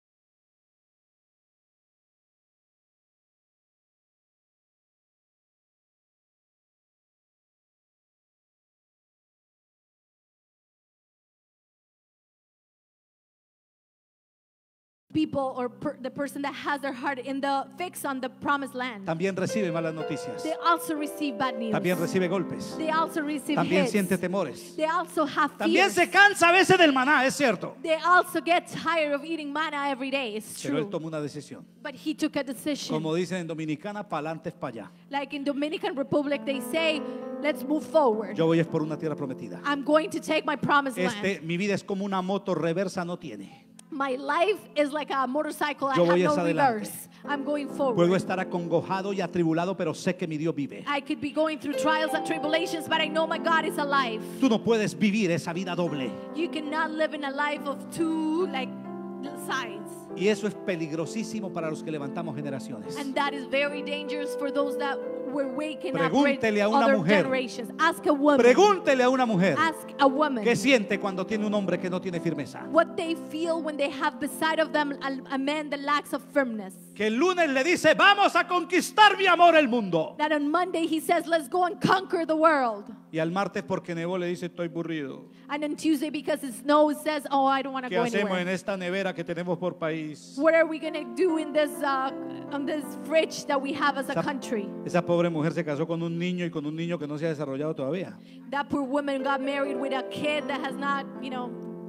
people or per, the person that has their heart in the fix on the promised land. También recibe malas noticias. They also receive bad news. También recibe golpes. They also receive También hits. siente temores. They also have También fears. se cansa a veces del maná, es cierto. They also get tired of eating manna every day. It's Pero él true. tomó una decisión. But he took a decision. Como dicen en Dominicana, pa'lante es para allá. Like in Dominican Republic, they say, let's move forward. Yo voy es por una tierra prometida. I'm going to take my promised land. Este, mi vida es como una moto, reversa no tiene. My life is like a motorcycle. I Yo have voy no es adelante. reverse. I'm going forward. Puedo estar acongojado y atribulado, pero sé que mi Dios vive. I could be going through trials and tribulations, but I know my God is alive. Tú no puedes vivir esa vida doble. You cannot live in a life of two like sides. Y eso es peligrosísimo para los que levantamos generaciones. And that is very dangerous for those that were waking up Pregúntele a una other mujer. generations. Ask a woman. Pregúntele a una mujer Ask a woman qué siente cuando tiene un hombre que no tiene firmeza. what they feel when they have beside of them a, a man that lacks of firmness. Que el lunes le dice, vamos a conquistar mi amor el mundo. That on Monday he says, let's go and conquer the world. Y al martes porque nevó le dice, estoy aburrido. And on Tuesday because it snows says, oh, I don't want to ¿Qué go hacemos anywhere. en esta nevera que tenemos por país? What are we going to do in this uh, on this fridge that we have as a Esa, country? esa pobre mujer se casó con un niño y con un niño que no se ha desarrollado todavía. That poor woman got married with a kid that has not, you know,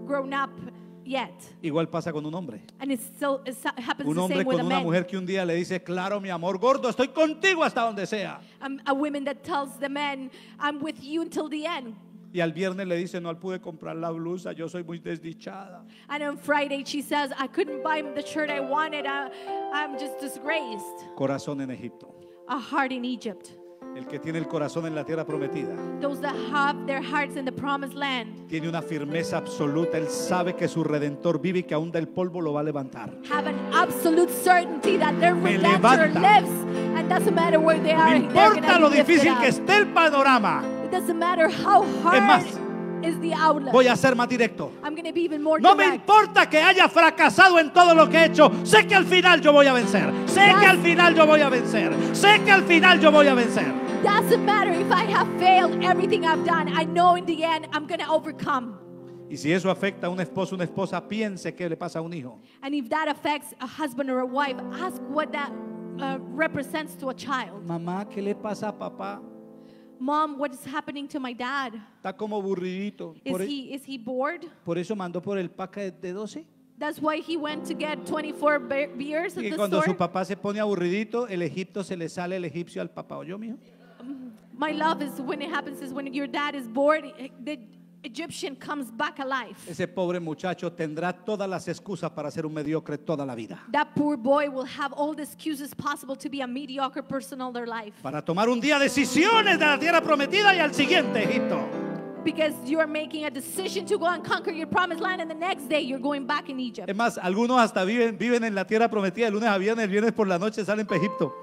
grown up yet. Igual pasa con un hombre. And it still it happens Un the hombre same with con a una man. mujer que un día le dice, claro, mi amor gordo, estoy contigo hasta donde sea. Um, a woman that tells the man, I'm with you until the end. Y al viernes le dice, no pude comprar la blusa, yo soy muy desdichada. And on Friday she says, I couldn't buy the shirt I wanted. I, I'm just disgraced. Corazón en Egipto. A heart in Egypt. El que tiene el corazón en la tierra prometida Those that have their hearts in the promised land tiene una firmeza absoluta. Él sabe que su Redentor vive y que aún del polvo lo va a levantar. have an absolute certainty that their Me Redemptor levanta. lives, and doesn't matter where they No are, me they're importa gonna lo be lifted difícil up. que esté el panorama. It doesn't matter how hard más, is the outlet. Voy a ser más directo. I'm going to be even more No me direct. importa que haya fracasado en todo lo que he hecho. Sé que al final yo voy a vencer. Sé que al final yo voy a vencer. Sé que al final yo voy a vencer. Doesn't matter if I have failed everything I've done. I know in the end I'm going to overcome. Y si eso afecta a un esposo o una esposa, piense qué le pasa a un hijo. And if that affects a husband or a wife, ask what that uh, represents to a child. Mamá, ¿qué le pasa a papá? Mom, what is happening to my dad? Está como aburridito. Is Por, e- he is he bored? por eso mandó por el pack de doce. That's why he went to get twenty-four be- beers at Y the cuando su store. papá se pone aburridito, el egipto se le sale el egipcio al papá. ¿Oyó, mijo? My love is when it happens is when your dad is bored, the Egyptian comes back alive. Ese pobre muchacho tendrá todas las excusas para ser un mediocre toda la vida. That poor boy will have all the excuses possible to be a mediocre person all their life. Para tomar un día decisiones de la tierra prometida y al siguiente Egipto. Because you are making a decision to go and conquer your promised land, and the next day you're going back in Egypt. Es más, algunos hasta viven, viven en la tierra prometida de lunes a viernes, el viernes por la noche salen para Egipto.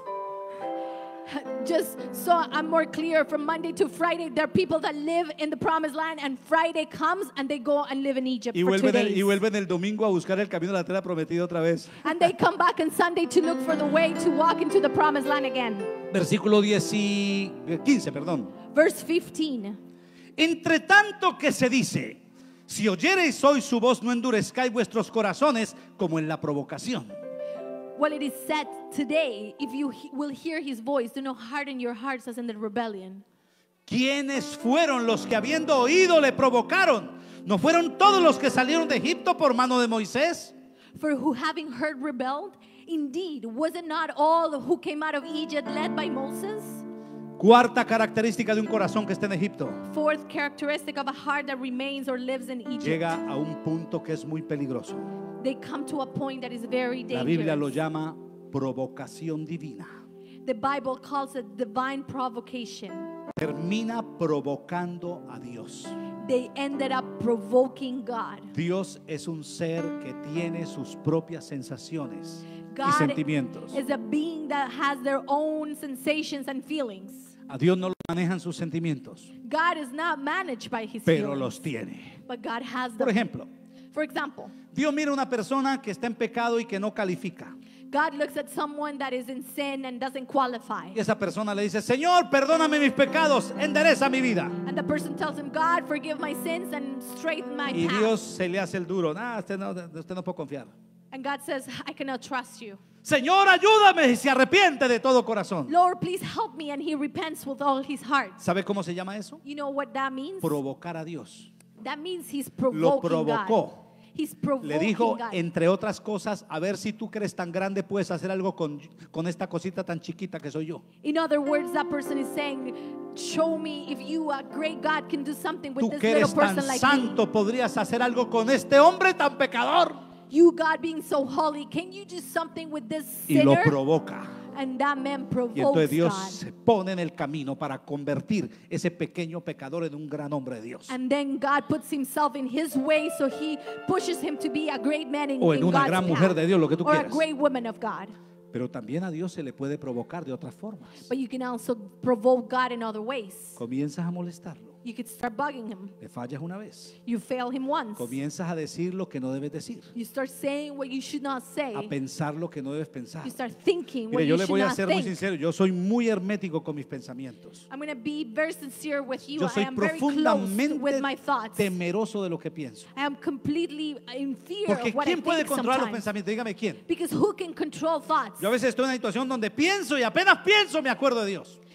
Just so I'm more clear, from Monday to Friday, there are people that live in the promised land, and Friday comes and they go and live in Egypt Y for two vuelven, el, days. y vuelven el domingo a buscar el camino de la tierra prometida otra vez. And they come back on Sunday to look for the way to walk into the promised land again. Versículo diez y quince, perdón. Verse fifteen. Entre tanto que se dice, si oyereis hoy su voz, no endurezcáis vuestros corazones como en la provocación. Well, it is said today, if you he- will hear his voice, do not harden your hearts as in the rebellion. ¿Quiénes fueron los que habiendo oído le provocaron? ¿No fueron todos los que salieron de Egipto por mano de Moisés? For who having heard rebelled, indeed, was it not all who came out of Egypt led by Moses? Cuarta característica de un corazón que está en Egipto. Fourth characteristic of a heart that remains or lives in Egypt. Llega a un punto que es muy peligroso. They come to a point that is very La Biblia lo dangerous. llama provocación divina. The Bible calls it divine provocation. Termina provocando a Dios. They ended up provoking God. Dios es un ser que tiene sus propias sensaciones y God sentimientos. is a being that has their own sensations and feelings. A Dios no lo manejan sus sentimientos, God is not managed by his pero feelings, los tiene. but God has Por them. ejemplo, For example, Dios mira a una persona que está en pecado y que no califica. God looks at someone that is in sin and doesn't qualify. Y esa persona le dice, Señor, perdóname mis pecados, endereza mi vida. And the person tells him, God, forgive my sins and straighten my Y path. Dios se le hace el duro. Ah, usted no, usted no puede confiar. And God says, I cannot trust you. Señor, ayúdame, y se arrepiente de todo corazón. Lord, please help me. And he repents with all his heart. ¿Sabe cómo se llama eso? You know what that means? Provocar a Dios. That means he's Lo provoking God. provocó. He's Le provoking dijo, God. entre otras cosas, a ver si tú que eres tan grande puedes hacer algo con, con esta cosita tan chiquita que soy yo. In other words, that person is saying, show me if you, a great God, can do something with Tú this que little eres tan person like me. santo podrías hacer algo con este hombre tan pecador. You, God, being so holy, can you do something with this Y lo sinner? provoca. And that man Y entonces provokes Dios God. se pone en el camino para convertir ese pequeño pecador en un gran hombre de Dios. And then God puts himself in his way, so he pushes him to be a great man in, O en in una God's gran path, mujer de Dios, lo que tú or a quieras. great woman of God. Pero también a Dios se le puede provocar de otras formas. But you can also provoke God in other ways. Comienzas a molestarlo. You could start bugging him. Le fallas una vez. You fail him once. Comienzas a decir lo que no debes decir. You start saying what you should not say. A pensar lo que no debes pensar. You start thinking what Mire, yo you le should voy a not ser muy think. sincero. Yo soy muy hermético con mis pensamientos. I'm going to be very sincere with you. Yo I soy am very close profundamente with my thoughts. temeroso de lo que pienso. I am completely in fear Porque of what I ¿quién puede think controlar los sometimes. pensamientos? Dígame quién. Because who can control thoughts? Yo a veces estoy en una situación donde pienso y apenas pienso me acuerdo de Dios.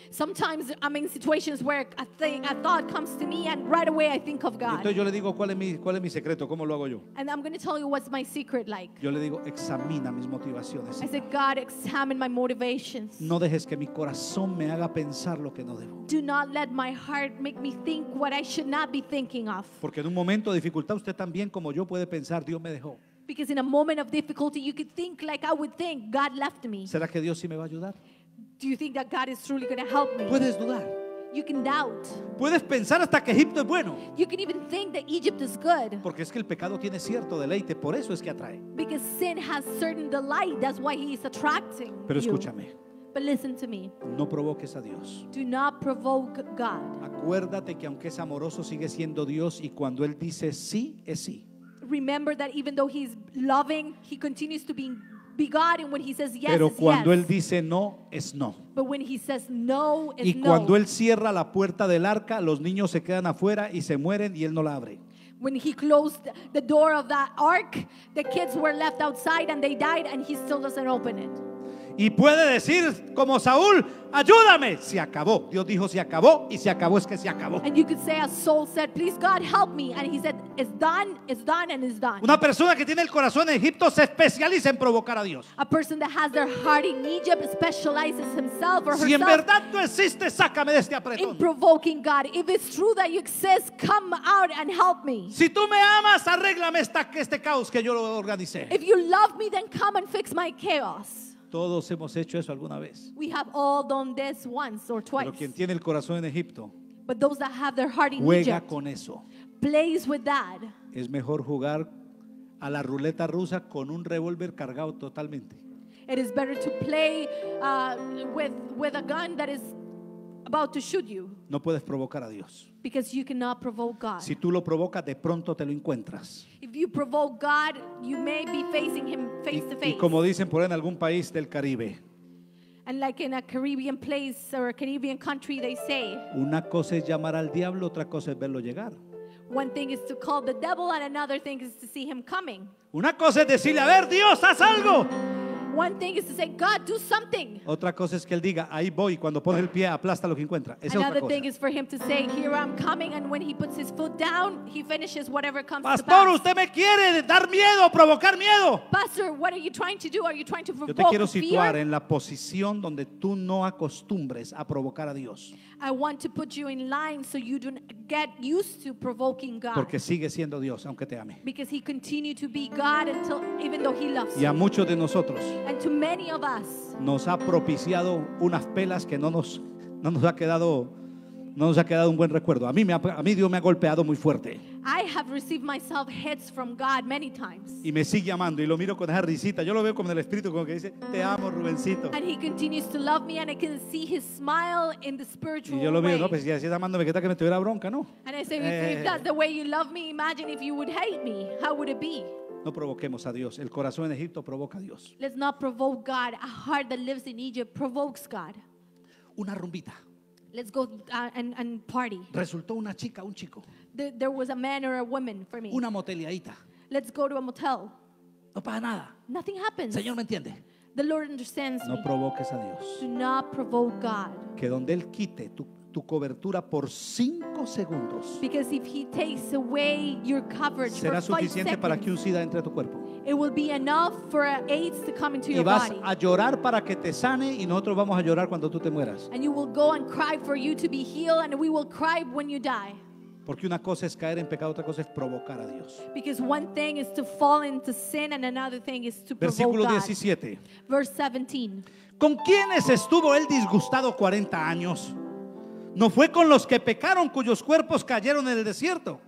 Sometimes I'm in situations where a thing, a thought comes to me, and right away I think of Y God. entonces yo le digo, ¿cuál es mi, cuál es mi secreto? ¿Cómo lo hago yo? And I'm going to tell you what's my secret like. Yo le digo, examina mis motivaciones. I said, God, examine my motivations. No dejes que mi corazón me haga pensar lo que no debo. Do not let my heart make me think what I should not be thinking of. Porque en un momento de dificultad usted también, como yo, puede pensar, Dios me dejó. Because in a moment of difficulty, you could think like I would think, God left me. ¿Será que Dios sí me va a ayudar? Do you think that God is truly going to help me? Puedes dudar. You can doubt. Puedes pensar hasta que Egipto es bueno. You can even think that Egypt is good. Porque es que el pecado tiene cierto deleite, por eso es que atrae. Because sin has certain delight. That's why he is attracting Pero you. escúchame, But listen to me. no provoques a Dios. Do not provoke God. Acuérdate que aunque es amoroso, sigue siendo Dios, y cuando Él dice sí, es sí. Remember that even though he's loving, he continues to be, be God. And when he says yes, Pero it's cuando yes. Él dice no, es no. But when he says no, it's Y no. cuando Él cierra la puerta del arca, los niños se quedan afuera y se mueren y Él no la abre. When he closed the door of that ark, the kids were left outside and they died, and he still doesn't open it. Y puede decir como Saúl, ayúdame. Se acabó. Dios dijo se acabó, y se acabó es que se acabó. And you could say, as Saul said, please God help me. And he said, it's done, it's done, and it's done. Una persona que tiene el corazón en Egipto se especializa en provocar a Dios. A person that has their heart in Egypt specializes himself or Si en herself verdad tú existes, sácame de este in apretón. provoking God. If it's true that you exist, come out and help me. Si tú me amas, arréglame esta, este caos que yo lo organicé. If you love me, then come and fix my chaos. Todos hemos hecho eso alguna vez. We have all done this once or twice. Pero quien tiene el corazón en Egipto But those that have their heart in juega Egypt con eso. plays with that. Es mejor jugar a la ruleta rusa con un revólver cargado totalmente. It is better to play uh, with, with a gun that is about to shoot you, No puedes provocar a Dios. because you cannot provoke God. Si tú lo provocas, de pronto te lo encuentras. If you provoke God, you may be facing him Y, face to y face. como dicen por ahí en algún país del Caribe, And like in a Caribbean place or a Caribbean country, they say, una cosa es llamar al diablo, otra cosa es verlo llegar. one thing is to call the devil and another thing is to see him coming. Una cosa es decirle, a ver, Dios, haz algo. One thing is to say, God, do something. Otra cosa es que él diga, ahí voy, y cuando pone el pie aplasta lo que encuentra. Esa es otra Another cosa. thing is for him to say, here I'm coming, and when he puts his foot down, he finishes whatever comes to Pastor, pass. usted me quiere dar miedo, provocar miedo. Pastor, what are you trying to do? Are you trying to Yo te provoke quiero situar fear? en la posición donde tú no acostumbres a provocar a Dios, I want to put you in line so you don't get used to provoking God. porque sigue siendo Dios, aunque te ame. Because he continued to be God until, even though he loves Y a you. muchos de nosotros And to many of us, nos ha propiciado unas pelas que no nos, no nos ha quedado, no nos ha quedado un buen recuerdo. A mí, me ha- a mí Dios me ha golpeado muy fuerte I have received myself hits from God many times. y me sigue amando, y lo miro con esa risita. Yo lo veo como en el espíritu, como que dice, te amo, Rubencito. And he continues to love me, and I can see his smile in the spiritual Y yo lo veo, way. no, pues si así está amándome, ¿qué tal que me tuviera bronca? No. And I say, if, Eh. if that's the way you love me, imagine if you would hate me. How would it be? No provoquemos a Dios. El corazón en Egipto provoca a Dios. Let's not provoke God. A heart that lives in Egypt provokes God. Una rumbita. Let's go uh, and, and party. Resultó una chica, un chico. There, there was a man or a woman for me. Una moteleadita. Let's go to a motel. No pasa nada. Nothing happens. Señor, ¿me entiende? The Lord understands No me. provoques a Dios. Do not provoke God. Que donde Él quite tu, tu cobertura por cinco segundos, Because if he takes away your coverage será for five suficiente para que un seconds, SIDA entre a tu cuerpo. it will be enough for AIDS to come into Y your vas body. a llorar para que te sane, y nosotros vamos a llorar cuando tú te mueras. And you will go and cry for you to be healed, and we will cry when you die. Porque una cosa es caer en pecado, otra cosa es provocar a Dios. Because one thing is to fall into sin, and another thing is to provoke Versículo God. diecisiete. Verse seventeen. ¿Con quiénes estuvo él disgustado cuarenta años? ¿No fue con los que pecaron, cuyos cuerpos cayeron en el desierto?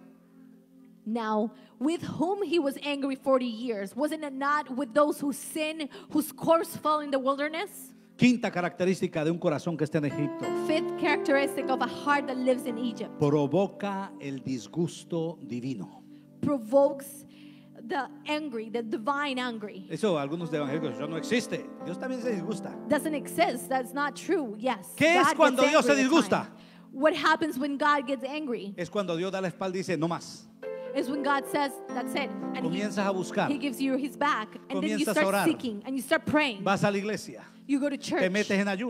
Now, with whom he was angry forty years, wasn't it not with those who sin, whose corpse fell in the wilderness? Quinta característica de un corazón que está en Egipto: Fifth characteristic of a heart that lives in Egypt. provoca el disgusto divino. Provokes the angry, the divine angry. Eso algunos de evangélicos, eso no existe. Dios también se disgusta. Doesn't exist. That's not true. Yes. ¿Qué es God cuando gets Dios se angry at disgusta? times. What happens when God gets angry Es cuando Dios da la espalda y dice, no más. is when God says, that's it. And he, Comienzas a buscar. he gives you his back. And then you Comienzas a start orar. seeking and you start praying. Vas a la iglesia. You go to Te church. metes en ayuno.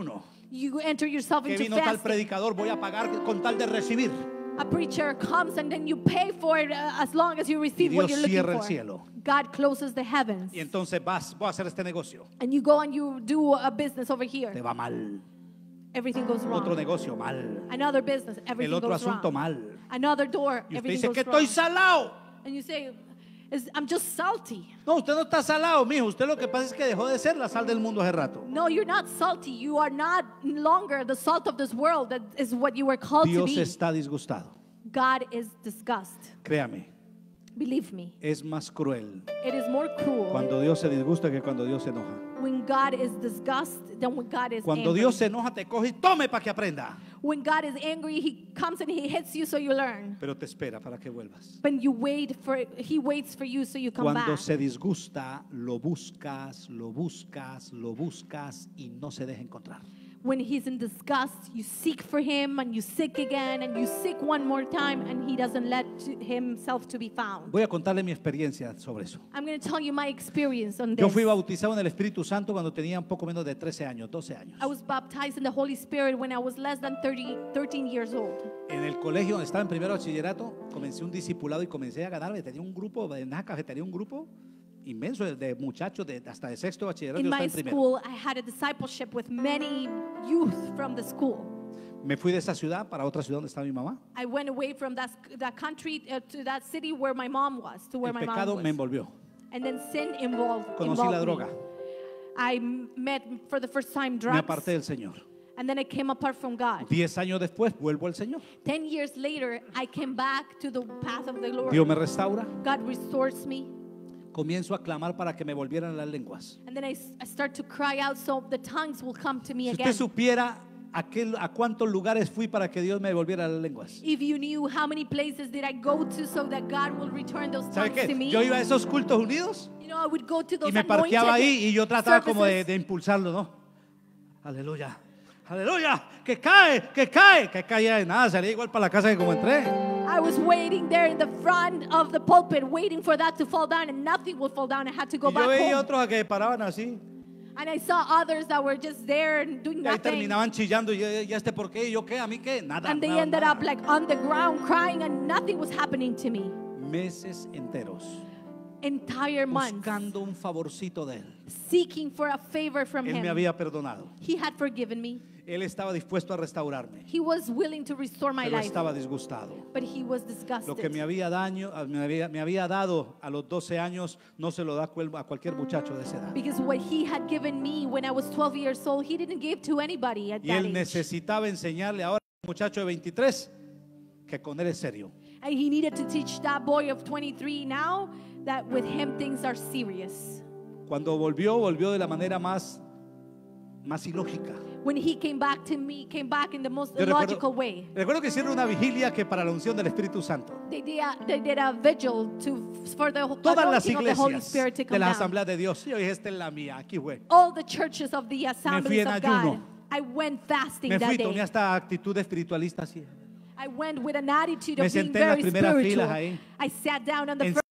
You enter yourself Que into vino tal fasting. predicador, voy a pagar con tal de recibir. A preacher comes and then you pay for it uh, as long as you receive what Dios you're looking cierra el for. cielo. God closes the heavens. Y entonces vas, voy a hacer este negocio. And you go and you do a business over Te here. va mal. Everything goes Otro wrong. negocio mal. Another business, El everything otro goes asunto wrong. mal. Another door, Y usted everything dice goes que wrong. estoy salado. And you say, "Is- I'm just salty. No, usted no está salado, mijo. Usted lo que pasa es que dejó de ser la sal del mundo hace rato. No, you're not salty. You are not longer the salt of this world. That is what you were called to Dios be. está disgustado. God is disgust. Créame, Believe me, es más cruel it is more cruel cuando Dios se disgusta que cuando Dios se enoja. when God is disgust than when God is Cuando angry. Dios se enoja, te coge y tome para que aprenda. When God is angry, He comes and He hits you so you learn. Pero te espera para que vuelvas. But you wait for He waits for you so you come Cuando back. se disgusta, lo buscas, lo buscas, lo buscas y no se deja encontrar. When He's in disgust, you seek for Him and you seek again and you seek one more time and He doesn't let to- Himself to be found. Voy a contarle mi experiencia sobre eso. I'm going to tell you my experience on Yo this. fui bautizado en el Espíritu Santo cuando tenía un poco menos de trece años, doce años. I was baptized in the Holy Spirit when I was less than thirty, thirteen years old. En el colegio donde estaba en primero bachillerato, comencé un discipulado y comencé a ganarme. Tenía un grupo, en la cafetería, un grupo inmenso de, de muchachos de, hasta de sexto bachillerato. In Yo estaba my en primero. school, I had a discipleship with many youth from the school. Me fui de esa ciudad para otra ciudad donde estaba mi mamá. I went away from that, that country uh, to that city where my mom was, to where El my mom pecado was. me envolvió. And then sin involved, Conocí involved la me. droga. I m- met for the first time Me drugs. aparté del Señor. And then I came apart from God. Diez años después vuelvo al Señor. Ten years later, I came back to the path of the Lord. Dios me restaura. God restores me. Comienzo a clamar para que me volvieran las lenguas. And then I, s- I start to cry out so the tongues will come to me Si again. usted supiera a, qué, a cuántos lugares fui para que Dios me devolviera las lenguas. If you knew how many places did I go to so that God will return those ¿Sabe tongues to qué? me? Yo iba a esos cultos unidos You know, I would go to those y me anointed parqueaba ahí y yo trataba como de, services. de impulsarlo, ¿no? Aleluya, aleluya, que cae, que cae, que caía de nada, salía igual para la casa que como entré. I was waiting there in the front of the pulpit, waiting for that to fall down, and nothing would fall down. I had to go Y yo back veía home. otros a que paraban así, And I saw others that were just there and doing y ahí nothing. terminaban chillando, y ya este por qué, y yo qué, a mí qué, nada. And they nada, ended nada. up like on the ground crying, and nothing was happening to me. Meses enteros, Entire months buscando un favorcito de Él. seeking for a favor from Él me Him. había perdonado. He had forgiven me. Él estaba dispuesto a restaurarme, He was willing to restore my pero life, estaba disgustado. but He was disgusted. Lo que me había, daño, me, había, me había dado a los doce años no se lo da cuel- a cualquier muchacho de esa edad. Because what He had given me when I was twelve years old, He didn't give to anybody at Y that él age. necesitaba enseñarle ahora a un muchacho de veintitrés que con él es serio. And He needed to teach that boy of twenty-three now that with him things are serious. Cuando volvió, volvió de la manera más, más ilógica. When he came back to me, came back in the most Yo illogical recuerdo, way. recuerdo que hicieron una vigilia que para la unción del Espíritu Santo. They did a, they did a vigil to for the Todas las anointing of the Holy iglesias Spirit to de come las down. asambleas de Dios. Yo dije, esta es la mía, aquí fue. All the churches of the fui assemblies en of ayuno. God. I went fasting Me that fui, tomé day. hasta actitud espiritualista así. I went with an attitude Me of being senté en las very primeras spiritual. filas ahí. I sat down on the En- first.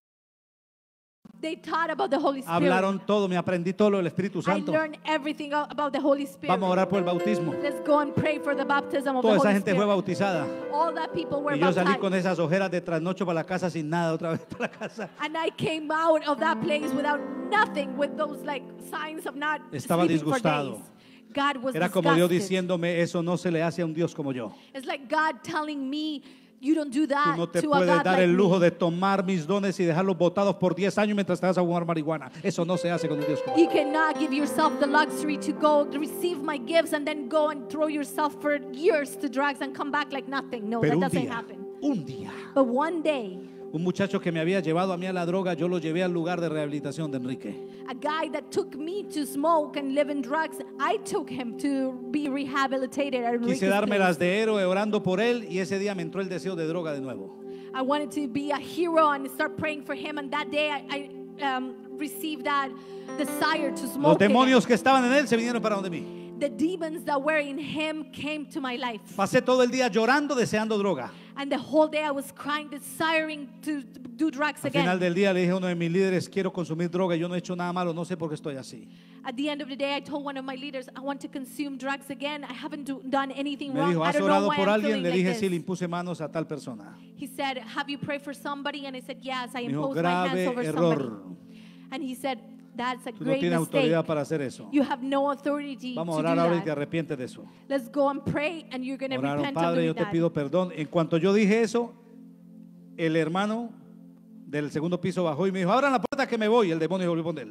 They taught about the Holy Spirit. Hablaron todo, me aprendí todo lo del Espíritu I Santo. learned everything a- about the Holy Spirit. Vamos a orar por el bautismo. Let's go and pray for the baptism of Toda the esa Holy gente fue Spirit. bautizada. All that people were Y yo salí baptized. con esas ojeras de trasnocho para la casa sin nada, otra vez para la casa. And I came out of that place without nothing, with those like signs of not Estaba sleeping for disgustado. days. God was Era como Dios disgusted. diciéndome, eso no se le hace a un Dios como yo. It's like God telling me, you don't do Tú that no te to a puedes God dar like el lujo me. de tomar mis dones y dejarlos botados por diez años mientras te vas a fumar marihuana. Eso no se hace con un Dios como yo. You cannot give yourself the luxury to go to receive my gifts and then go and throw yourself for years to drugs and come back like nothing. No, Pero that un doesn't día, happen. un día, But one day, un muchacho que me había llevado a mí a la droga, yo lo llevé al lugar de rehabilitación de Enrique. a guy that took me to smoke and live in drugs, I took him to be rehabilitated at Enrique's Quise darme place. las de héroe orando por él y ese día me entró el deseo de droga de nuevo. I wanted to be a hero and start praying for him. And that day, I, I um, received that desire to Los smoke. demonios que estaban en él se vinieron para donde mí. again. the demons that were in him came to my life. Pasé todo el día llorando, deseando droga. And the whole day I was crying, desiring to do drugs Al final again. del día le dije a uno de mis líderes, quiero consumir droga, yo no he hecho nada malo, no sé por qué estoy así. At the end of the day, I told one of my leaders, I want to consume drugs again. I haven't do, done anything Me wrong. dijo, I ¿has don't know orado why por I'm alguien? feeling Le like dije, this. sí, le impuse manos a tal persona. He said, have you prayed for somebody? And I said, yes, I Me dijo, imposed my hands grave over error. somebody. And he said, that's a Tú no great tienes mistake. autoridad para hacer eso. You have no authority Vamos a to do orar ahora y te that. arrepientes de eso. Let's go and pray, and you're going to Oraron, repent of Padre, yo doing te that. pido perdón. En cuanto yo dije eso, el hermano del segundo piso bajó y me dijo, abran la puerta que me voy. El demonio volvió a poner.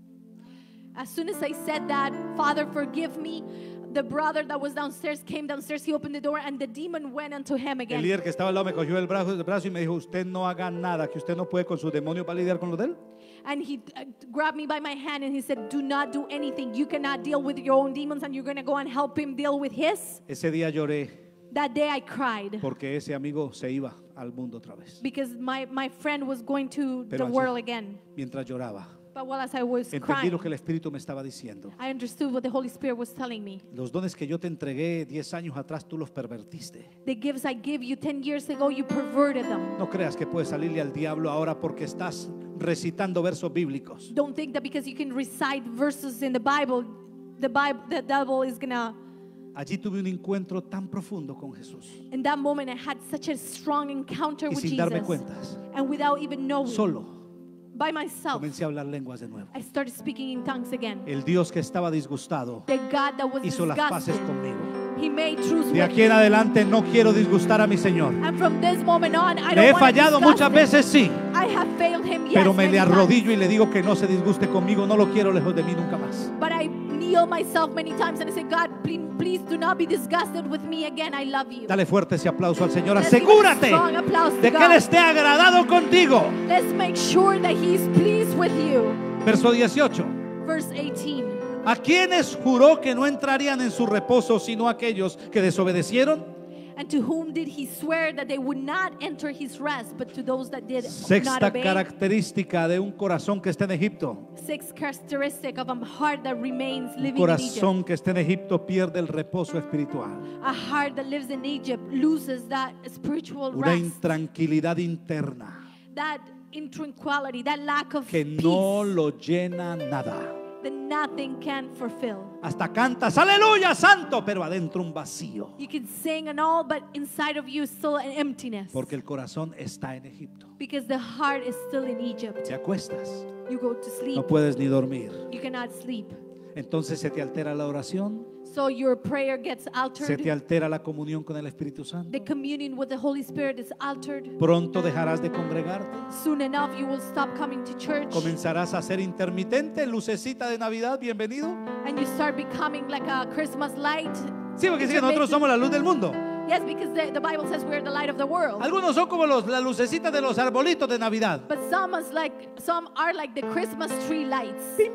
As soon as I said that, Father, forgive me, the brother that was downstairs came downstairs, he opened the door, and the demon went into him El again. líder que estaba al lado me cogió el brazo, el brazo y me dijo, usted no haga nada, que usted no puede con su demonio para lidiar con lo de él. And he uh, grabbed me by my hand and he said, do not do anything. You cannot deal with your own demons, and you're going to go and help him deal with his. Ese día lloré That day I cried porque ese amigo se iba al mundo otra vez. because my, my friend was going to Pero the allí- world again. Mientras lloraba, But while as I was entendí crying, lo que el Espíritu me estaba diciendo. I understood what the Holy Spirit was telling me. Los dones que yo te entregué diez años atrás, tú los pervertiste. The gifts I gave you ten years ago, you perverted them. No creas que puedes salirle al diablo ahora porque estás recitando versos bíblicos. Don't think that because you can recite verses in the Bible, the Bible, the devil is gonna. Allí tuve un encuentro tan profundo con Jesús In that moment, I had such a strong encounter y with sin darme Jesus, cuentas, and without even knowing, solo by myself, comencé a hablar lenguas de nuevo. I started speaking in tongues again. El Dios que estaba disgustado The God that was hizo las paces disgusted, conmigo. He made truce De with aquí en me. adelante no quiero disgustar a mi Señor. And from this moment on, I Le he don't want to fallado disgust muchas him. veces, sí, I have failed him, yes, pero me many le times. arrodillo y le digo que no se disguste conmigo. No lo quiero lejos de mí nunca más. But I kneel myself many times and I say, God, please, please do not be disgusted with me again. I love you. Dale fuerte ese aplauso al Señor. Let's give a Asegúrate strong applause to de que God. Él esté agradado contigo. Let's make sure that He's pleased with you. Verso dieciocho. Verse eighteen. ¿A quiénes juró que no entrarían en su reposo sino aquellos que desobedecieron? And to whom did He swear that they would not enter His rest, but to those that did not Sexta obey? característica de un corazón que está en Egipto. Sixth characteristic of a heart that remains Un living in Egypt. corazón que está en Egipto pierde el reposo espiritual. A heart that lives in Egypt loses that spiritual Una rest, intranquilidad interna that intranquility, that lack of que peace no lo llena nada. that nothing can fulfill. Hasta cantas, aleluya, santo, pero adentro un vacío. You can sing and all, but inside of you is still an emptiness. Porque el corazón está en Egipto. Because the heart is still in Egypt. Te acuestas, You go to sleep. no puedes ni dormir. You cannot sleep. Entonces se te altera la oración, So your prayer gets se altered. te altera la comunión con el Espíritu Santo. The communion with the Holy Spirit is altered. Pronto dejarás de congregarte. Soon enough, you will stop coming to church. Comenzarás a ser intermitente, lucecita de Navidad, bienvenido. And you start becoming like a Christmas light. Sí, porque sí que nosotros somos la luz del mundo. Yes, because the, the Bible says we're the light of the world. Algunos son como los, las lucecitas de los arbolitos de Navidad. But some is like some are like the Christmas tree lights. Pim.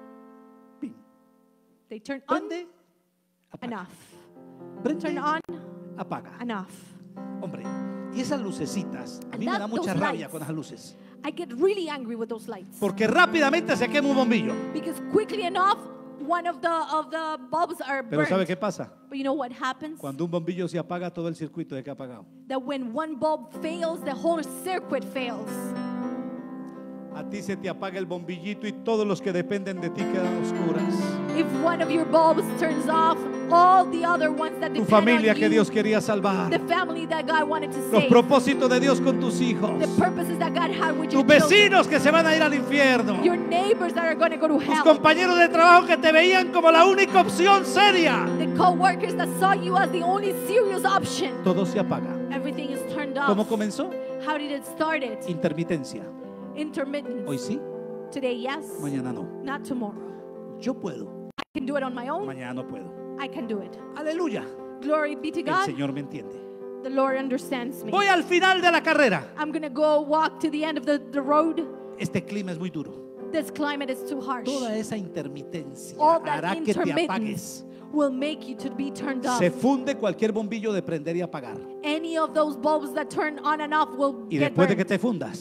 They turn on Prende, apaga. enough. Prende, Turn on apaga. enough. Hombre, y esas lucecitas, a And mí me that- da mucha those rabia lights. con esas luces. I get really angry with those lights Porque rápidamente se quema un bombillo. because quickly enough one of the of the bulbs are Pero burnt. ¿sabe qué pasa? But you know what happens? Cuando un bombillo se apaga, todo el circuito de que ha apagado. That when one bulb fails, the whole circuit fails. A ti se te apaga el bombillito y todos los que dependen de ti quedan oscuras. If one of your bulbs turns off, all the other ones that Tu depend familia on que you, Dios quería salvar. the family that God wanted to Los save, propósitos de Dios con tus hijos. the purposes that God had with Tus your children, vecinos que se van a ir al infierno. your neighbors that are going to go to Tus hell, compañeros de trabajo que te veían como la única opción seria. the co-workers that saw you as the only serious option. Todo se apaga. Everything is turned off. ¿Cómo comenzó? How did it start? It? Intermitencia. Intermittence. Hoy sí, Today, yes. mañana no. Not tomorrow. Yo puedo, I can do it on my own. mañana no puedo. I can do it. Aleluya. Glory be to El God. Señor me entiende. The Lord understands me. Voy al final de la carrera. I'm going to go walk to the end of the, the road. Este clima es muy duro. This climate is too harsh. Toda esa intermitencia All that hará que te intermittence apagues. will make you to be turned off. Se funde cualquier bombillo de prender y apagar. Any of those bulbs that turn on and off will Y get después de burned. que te fundas, And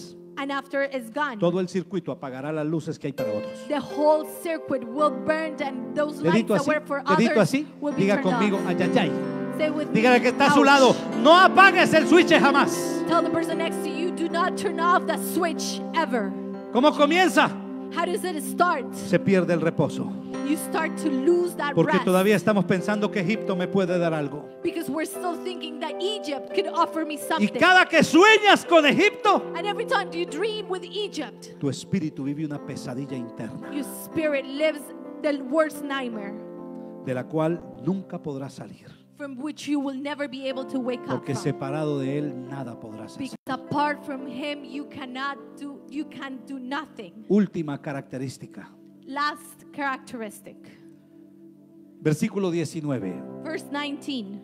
and after it's gone, todo el circuito apagará las luces que hay para otros. the whole circuit will burn, and those lights Dedito that así, were for dedito others así, will be diga turned conmigo, off. ay, ay, ay. Say with me, Dígale que está a su ouch. lado, no apagues el switch jamás. Tell the person next to you, do not turn off that switch ever. ¿Cómo comienza? How does it start? Se pierde el reposo. You start to lose that Porque rest. todavía estamos pensando que Egipto me puede dar algo. Because we're still thinking that Egypt could offer me Y something. cada que sueñas con Egipto, And every time you dream with Egypt, tu espíritu vive una pesadilla interna your spirit lives the worst nightmare de la cual nunca podrás salir. from which you will never be able to wake up Porque from. separado de él nada podrás hacer. Because apart from him, you cannot do, you can do nothing. Última característica. Last characteristic, Versículo diecinueve. verse nineteen.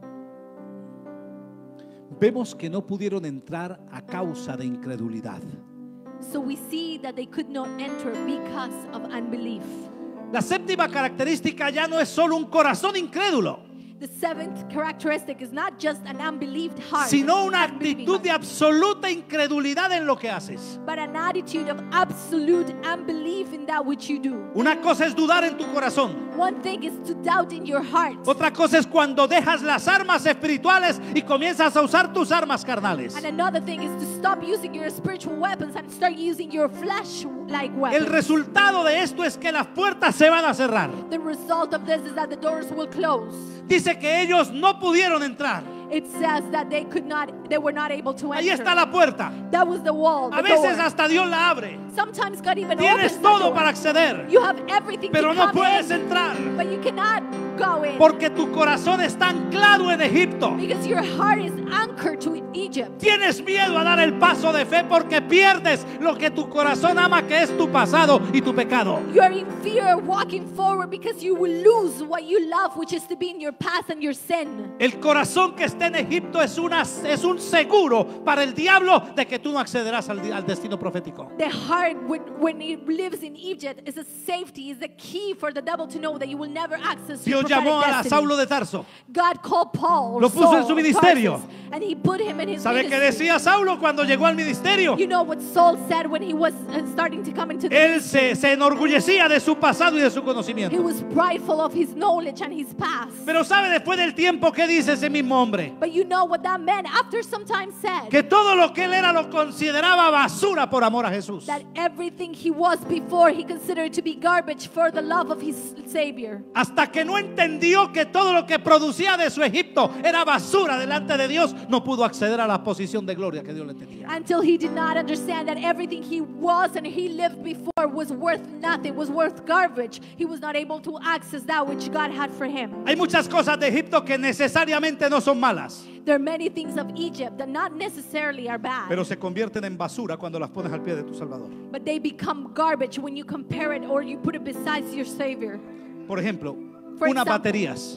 Vemos que no pudieron entrar a causa de incredulidad. So we see that they could not enter because of unbelief. La séptima característica ya no es solo un corazón incrédulo, The seventh characteristic is not just an unbelieved heart, sino una unbelieving actitud de heart, absoluta incredulidad en lo que haces. but an attitude of absolute unbelief in that which you do. Una cosa es dudar en tu corazón. One thing is to doubt in your heart. Otra cosa es cuando dejas las armas espirituales y comienzas a usar tus armas carnales. And another thing is to stop using your spiritual weapons and start using your flesh-like El weapons. resultado de esto es que las puertas se van a cerrar. The result of this is that the doors will close. Dice que ellos no pudieron entrar. It says that they could not, they were not able to Ahí enter. está la puerta. That was the wall, the A veces door. hasta Dios la abre. Sometimes God even Tienes opens the todo door. para acceder, You have everything pero to no come puedes in, entrar but you cannot go in porque tu corazón está anclado en Egipto. because your heart is anchored to Egypt. Tienes miedo a dar el paso de fe porque pierdes lo que tu corazón ama, que es tu pasado y tu pecado. You are in fear of walking forward because you will lose what you love, which is to be in your past and your sin. El corazón que está en Egipto es, una, es un seguro para el diablo de que tú no accederás al, al destino profético. The heart, when, when it lives in Egypt, is a safety, is a key for the devil to know that you will never access your Dios llamó prophetic a destiny. Saulo de Tarso. God called Paul, Lo puso en Saul, su ministerio. Tarsus, and he put him in his ¿Sabe qué ministry. decía Saulo cuando llegó al ministerio? You know what Saul said when he was uh, starting to come into the Él ministry? se, se enorgullecía de su pasado y de su He conocimiento. was prideful of his knowledge and his past. Pero ¿sabe después del tiempo qué dice ese mismo hombre? But you know what that man, after some time, said? Que todo lo que él era lo consideraba basura por amor a Jesús. That everything he was before, he considered to be garbage for the love of his Savior. Hasta que no entendió que todo lo que producía de su Egipto era basura delante de Dios, no pudo acceder a la posición de gloria que Dios le tenía. Until he did not understand that everything he was and he lived before was worth nothing, was worth garbage. He was not able to access that which God had for him. Hay muchas cosas de Egipto que necesariamente no son malas, There are many things of Egypt that not necessarily are bad, pero se convierten en basura cuando las pones al pie de tu Salvador. but they become garbage when you compare it or you put it beside your Savior. Por ejemplo, For unas example. baterías.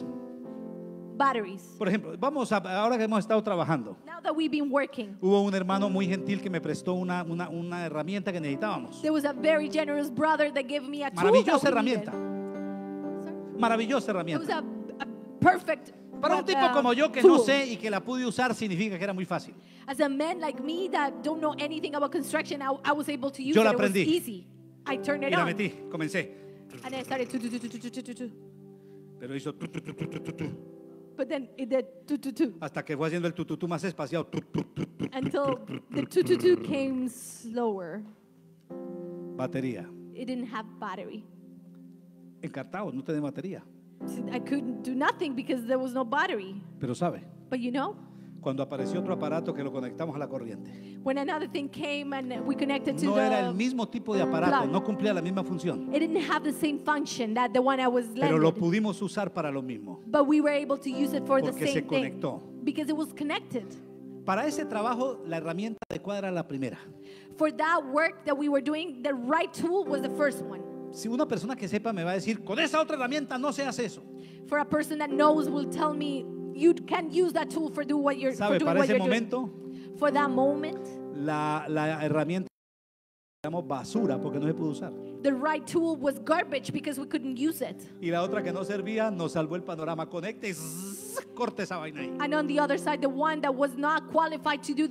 Batteries. Por ejemplo, vamos a, ahora que hemos estado trabajando, Now that we've been working, hubo un hermano muy gentil que me prestó una, una, una herramienta que necesitábamos. there was a very generous brother that gave me a tool that Maravillosa we needed. herramienta. Maravillosa It was herramienta. a, a perfect Para un uh, tipo como yo que no tool. sé y que la pude usar, significa que era muy fácil. As a man like me that don't know anything about construction, I, I was able to use Yo it. la It was aprendí. easy. I turned Y it la on, metí, comencé. and then I started to, to, to, to, to, to, to, to. Pero hizo tu, tu, tu, tu, tu, tu, tu, But then it did to, to, to, hasta que fue haciendo el tututú más espaciado. Tu, tu, tu, tu, tu, until tu, tu, the tu, two, two, two tu. came slower. Batería. It didn't have battery. Encartado, no tiene batería. I couldn't do nothing because there was no battery. Pero sabe, But you know, cuando apareció otro aparato que lo conectamos a la corriente, when another thing came and we connected to no era el the, mismo tipo de aparato, plug. no cumplía la misma función, it didn't have the same function that the one I was pero lo lended. pudimos usar para lo mismo, But we were able to use it for the porque se same thing conectó. because it was connected. Para ese trabajo, la herramienta adecuada era la primera. For that work that we were doing, the right tool was the first one. Si una persona que sepa me va a decir, con esa otra herramienta no se hace eso. For a person that knows will tell me you can use that tool for do what you're for ¿Sabe? doing Para what ese you're momento, doing. For that moment, la, la herramienta llamamos basura porque no se pudo usar. the right tool was garbage because we couldn't use it. Y la otra que no servía nos salvó el panorama. Conecte y zzz, corte esa vaina ahí. And on the other side, the one that was not qualified to do that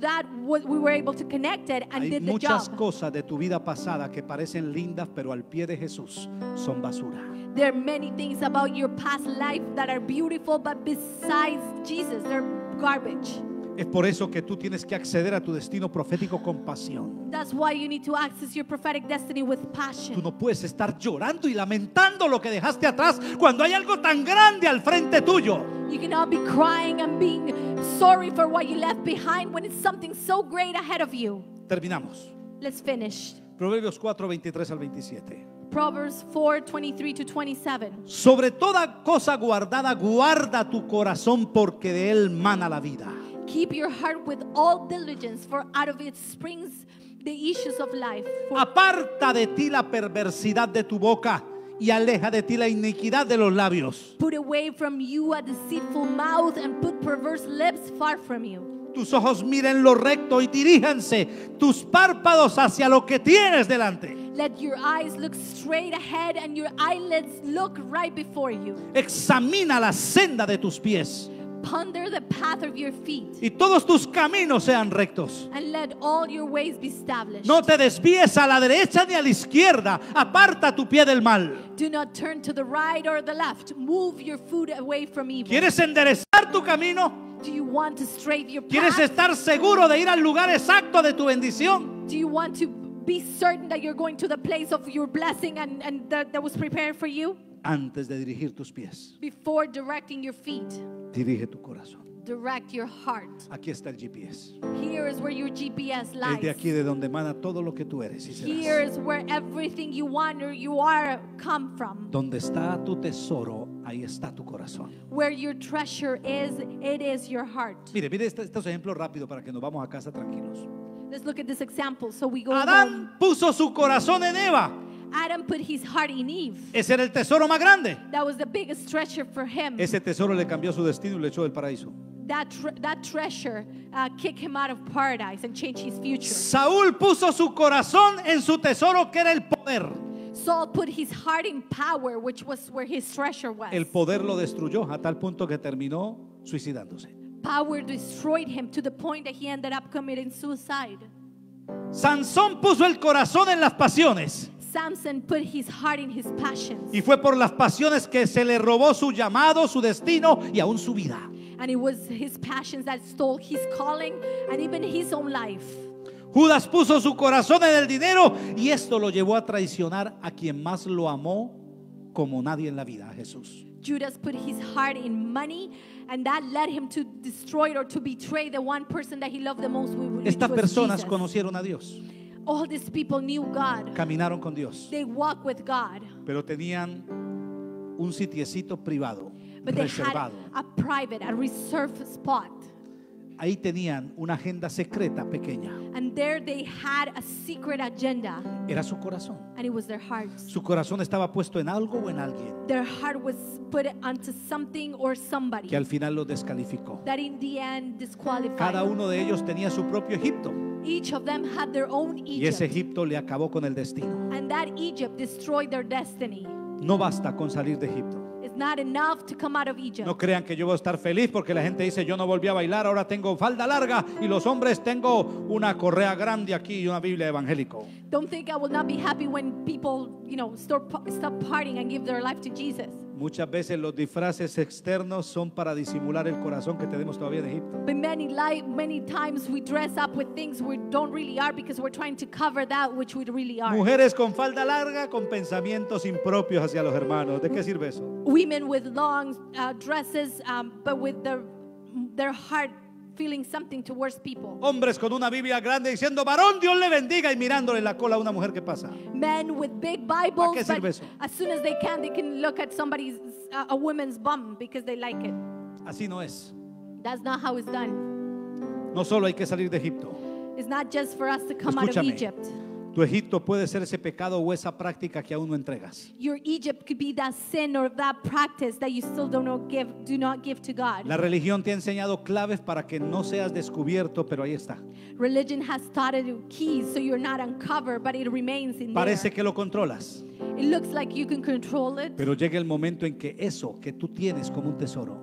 w- we were able to connect it and Hay did the muchas job. cosas de tu vida pasada que parecen lindas, pero al pie de Jesús son basura. There are many things about your past life that are beautiful, but besides Jesus, they're garbage. Es por eso que tú tienes que acceder a tu destino profético con pasión. That's why you need to access your prophetic destiny with Tú passion. no puedes estar llorando y lamentando lo que dejaste atrás cuando hay algo tan grande al frente tuyo. You cannot be crying and being sorry for what you left behind when it's something so great ahead of you. Terminamos. Let's finish. Proverbios cuatro, veintitrés al veintisiete. Proverbs four, twenty-three to twenty-seven. Sobre toda cosa guardada, guarda tu corazón, porque de él mana la vida. Keep your heart with all diligence, for out of it springs the issues of life. For Aparta de ti la perversidad de tu boca y aleja de ti la iniquidad de los labios. put away from you a deceitful mouth and put perverse lips far from you. Tus ojos miren lo recto y diríjanse tus párpados hacia lo que tienes delante. Let your eyes look straight ahead and your eyelids look right before you. Examina la senda de tus pies Ponder the path of your feet y todos tus caminos sean rectos. and let all your ways be established. No te desvíes a la derecha ni a la izquierda. Aparta tu pie del mal. Do not turn to the right or the left. Move your foot away from evil. ¿Quieres enderezar tu camino? Do you want to straighten your ¿Quieres path? estar seguro de ir al lugar exacto de tu bendición? Do you want to be certain that you're going to the place of your blessing and, and that, that was prepared for you? Antes de dirigir tus pies, Before directing your feet, dirige tu corazón. direct your heart. Aquí está el G P S. Here is where your G P S lies. Es de aquí de donde emana todo lo que tú eres y Here serás. is where everything you want or you are come from. Donde está tu tesoro, ahí está tu corazón. Where your treasure is, it is your heart. Mire, mire este- estos ejemplos rápido para que nos vamos a casa tranquilos. Let's look at this example. So we go home. Adán puso su corazón en Eva. Adam put his heart in Eve. Ese era el tesoro más grande. That was the biggest treasure for him. Ese tesoro le cambió su destino y le echó del paraíso. That, tre- that treasure uh, kicked him out of paradise and changed his future. Saúl puso su corazón en su tesoro, que era el poder. Saul put his heart in power, which was where his treasure was. El poder lo destruyó a tal punto que terminó suicidándose. Power destroyed him to the point that he ended up committing suicide. Sansón puso el corazón en las pasiones. Samson put his heart in his passions. Y fue por las pasiones que se le robó su llamado, su destino y aún su vida. And it was his passions that stole his calling and even his own life. Judas puso su corazón en el dinero y esto lo llevó a traicionar a quien más lo amó como nadie en la vida, a Jesús. Judas put his heart in money, and that led him to destroy or to betray the one person that he loved the most, which Estas was personas Jesus. conocieron a Dios, All these people knew God. caminaron con Dios, They walked with God, pero tenían un sitiecito privado, but they had reservado. a private, a reserved spot. Ahí tenían una agenda secreta pequeña. And there they had a secret agenda, Era su corazón. and it was their hearts. Su corazón estaba puesto en algo o en alguien Their heart was put onto something or somebody que al final los descalificó. that in the end disqualified. Cada uno de ellos tenía su propio Egipto Each of them had their own y ese Egypt, Egipto le acabó con el destino. and that Egypt destroyed their destiny. No basta con salir de Egipto. It's not enough to come out of Egypt. No crean que yo voy a estar feliz porque la gente dice yo no volví a bailar, ahora tengo falda larga y los hombres tengo una correa grande aquí y una Biblia evangélico. Don't think I will not be happy when people, you know, stop, stop partying and give their life to Jesus. Muchas veces los disfraces externos son para disimular el corazón que tenemos todavía de Egipto. But many, li- many times we dress up with things we don't really are because we're trying to cover that which we really are. Mujeres con falda larga con pensamientos impropios hacia los hermanos. ¿De qué sirve eso? Women with long uh, dresses, um, but with their, their heart feeling something towards people. Hombres con una Biblia grande diciendo varón Dios le bendiga y mirándole la cola a una mujer que pasa. Men with big ¿Para Bibles, qué sirve but eso? as soon as they can, they can look at somebody's, uh, a woman's bum because they like it. Así no es. That's not how it's done. No solo hay que salir de Egipto. It's not just for us to come out of Escúchame. Egypt. Tu Egipto puede ser ese pecado o esa práctica que aún no entregas. Your Egypt could be that sin or that practice that you still don't know, give, do not give to God. La religión te ha enseñado claves para que no seas descubierto, pero ahí está. Religion has taught you keys so you're not uncovered, but it remains in Parece there. que lo controlas, It looks like you can control it, pero llega el momento en que eso que tú tienes como un tesoro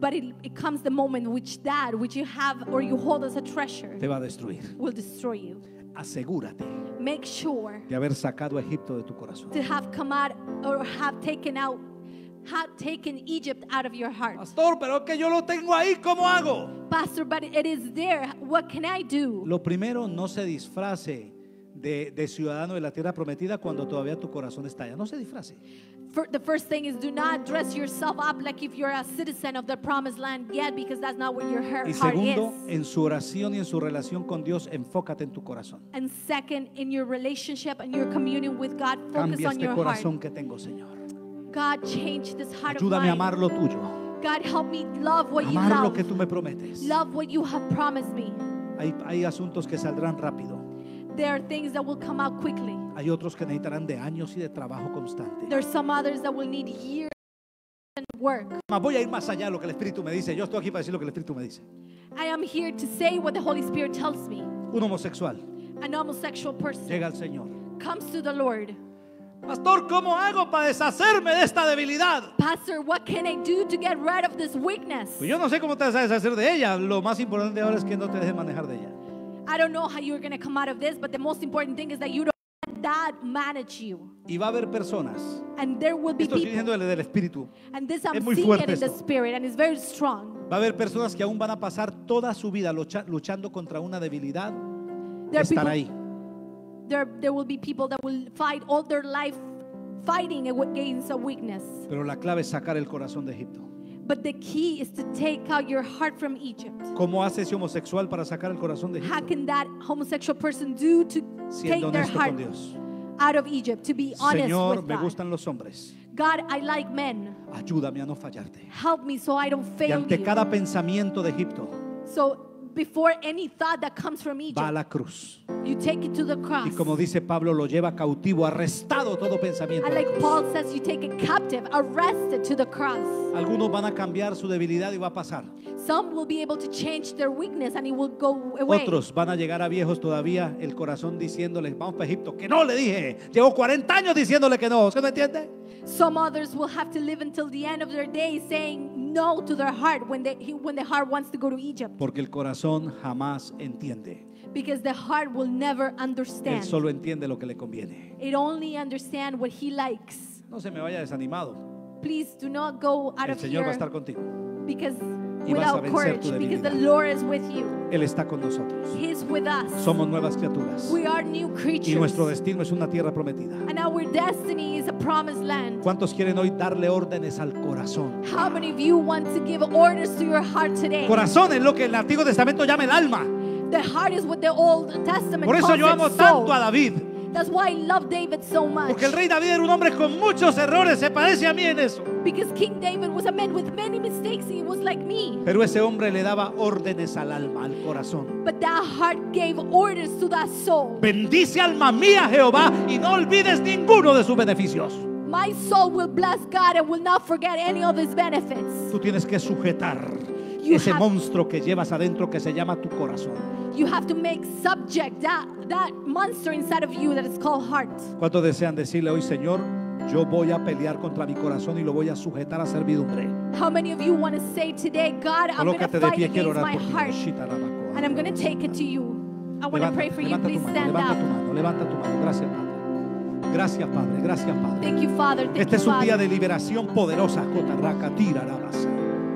But it, it comes the moment which that which you have or you hold as a treasure te va a destruir. will destroy you. Asegúrate Make sure de haber sacado a Egipto de tu corazón. to have come out or have taken out, have taken Egypt out of your heart. Pastor, pero es que yo lo tengo ahí, ¿cómo hago? Pastor, but it is there. What can I do? Lo primero, no se disfrace de, de ciudadano de la tierra prometida cuando todavía tu corazón está allá. No se disfrace. For, the first thing is do not dress yourself up like if you're a citizen of the promised land yet, because that's not what your heart, Y heart segundo, is. en su oración y en su relación con Dios, enfócate en tu corazón. And second, in your relationship and your communion with God, focus Cambia on este your corazón heart. que tengo, Señor. God, change this heart of Ayúdame a mine. amar lo tuyo. God, help me love what you Amar lo love. que tú me prometes. Love what you have promised me. Hay, hay asuntos que saldrán rápido. There are things that will come out quickly. Hay otros que necesitarán de años y de trabajo constante. There's some others that will need years and work. Mas voy a ir más allá de lo que el Espíritu me dice. Yo estoy aquí para decir lo que el Espíritu me dice. I am here to say what the Holy Spirit tells me. Un homosexual An homosexual person llega al Señor. comes to the Lord. Pastor, ¿cómo hago para deshacerme de esta debilidad? Pastor, what can I do to get rid of this weakness? Pues yo no sé cómo te vas a deshacer de ella. Lo más importante ahora es que no te dejes manejar de ella. I don't know how you're going to come out of this, but the most important thing is that you don't let that manage you. Y va a haber personas. And there will be Esto estoy people, diciendo del, del Espíritu. and this es I'm muy seeing fuerte it in the esto. Spirit, and it's very strong. Va a haber personas que aún van a pasar toda su vida lucha- luchando contra una debilidad. There are Estar people- ahí. There, there will be people that will fight all their life fighting against a weakness. Pero la clave es sacar el corazón de Egipto. But the key is to take out your heart from Egypt. ¿Cómo hace ese homosexual para sacar el corazón de How Egipto? can that homosexual person do to take Siendo their honesto heart con Dios. out of Egypt, to be honest Señor, with me God? gustan los hombres. God, I like men. Ayúdame a no fallarte. Help me so I don't Y fail ante you. cada pensamiento de Egipto, So before any thought that comes from va a Egypt, la cruz. you take it to the cross. Y como dice Pablo, lo lleva cautivo, arrestado todo pensamiento. And de la like cruz. Paul says, you take it captive, arrested to the cross. Algunos van a cambiar su debilidad y va a pasar. Some will be able to change their weakness and it will go away. Otros van a llegar a viejos todavía, el corazón diciéndoles, vamos para Egipto. Que no, le dije. Llevo cuarenta años diciéndole que no. ¿Usted me entiende? Some others will have to live until the end of their days saying no to their heart when, they, when the heart wants to go to Egypt. Porque el corazón jamás entiende. Because the heart will never Él understand. solo entiende lo que le conviene. It only understands what he likes. No se me vaya desanimado. Please do not go out El of Señor va a here estar contigo. because Y vas a without vencer courage, tu because the debilidad. Lord is with you. Él está con nosotros. He's with us. Somos nuevas criaturas. We are new Y creatures. nuestro destino es una tierra prometida. And our destiny is a promised land. ¿Cuántos quieren hoy darle órdenes al corazón? How many of you want to give orders to your heart today? Corazón es lo que el Antiguo Testamento llama el alma. The heart is what the Old Testament Por eso calls yo amo it tanto soul. a David. That's why I love David so much. Porque el rey David era un hombre con muchos errores. Se parece a mí en eso. Because King David was a man with many mistakes. He was like me. Pero ese hombre le daba órdenes al alma, al corazón. But that heart gave orders to that soul. Bendice alma mía Jehová y no olvides ninguno de sus beneficios. My soul will bless God and will not forget any of his benefits. Tú tienes que sujetar You ese have- monstruo que llevas adentro que se llama tu corazón. You have to make subject that, that monster inside of you that is called heart. ¿Cuántos desean decirle hoy, Señor, yo voy a pelear contra mi corazón y lo voy a sujetar a servidumbre? How many of you want to say today, God, I'm going to Colócate de fight pie, quiero against orar my por ti. heart Shitarabacoa. and I'm going to take it to you. I want to Levanta, pray for you. levanta tu Please mano, stand levanta tu up. mano, levanta tu mano. Gracias, Padre. Gracias, Padre. Gracias, Padre. Thank you, Father. Thank Este you, es un día Father. de liberación poderosa. Cotarraca, tira, la base.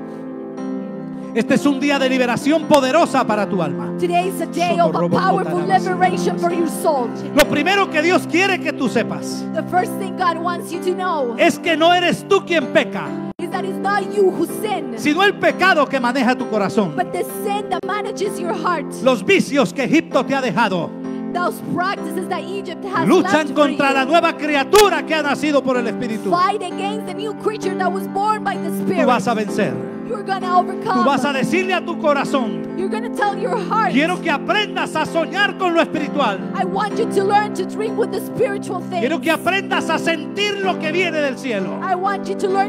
Este es un día de liberación poderosa para tu alma. Today is a day of a powerful liberation for your soul. Lo primero que Dios quiere que tú sepas The first thing God wants you to know es que no eres tú quien peca, is that it's not you who sin, sino el pecado que maneja tu corazón. but the sin that manages your heart. Los vicios que Egipto te ha dejado Those practices that Egypt has luchan left for contra la you. nueva criatura que ha nacido por el Espíritu. Fight against the new creature that was born by the Tú Spirit. vas a vencer. You're going to Tú overcome. vas a decirle a tu corazón: You're going to tell your heart, quiero que aprendas a soñar con lo espiritual. I want you to learn to dream with the spiritual things. Quiero que aprendas a sentir lo que viene del cielo. I want you to learn to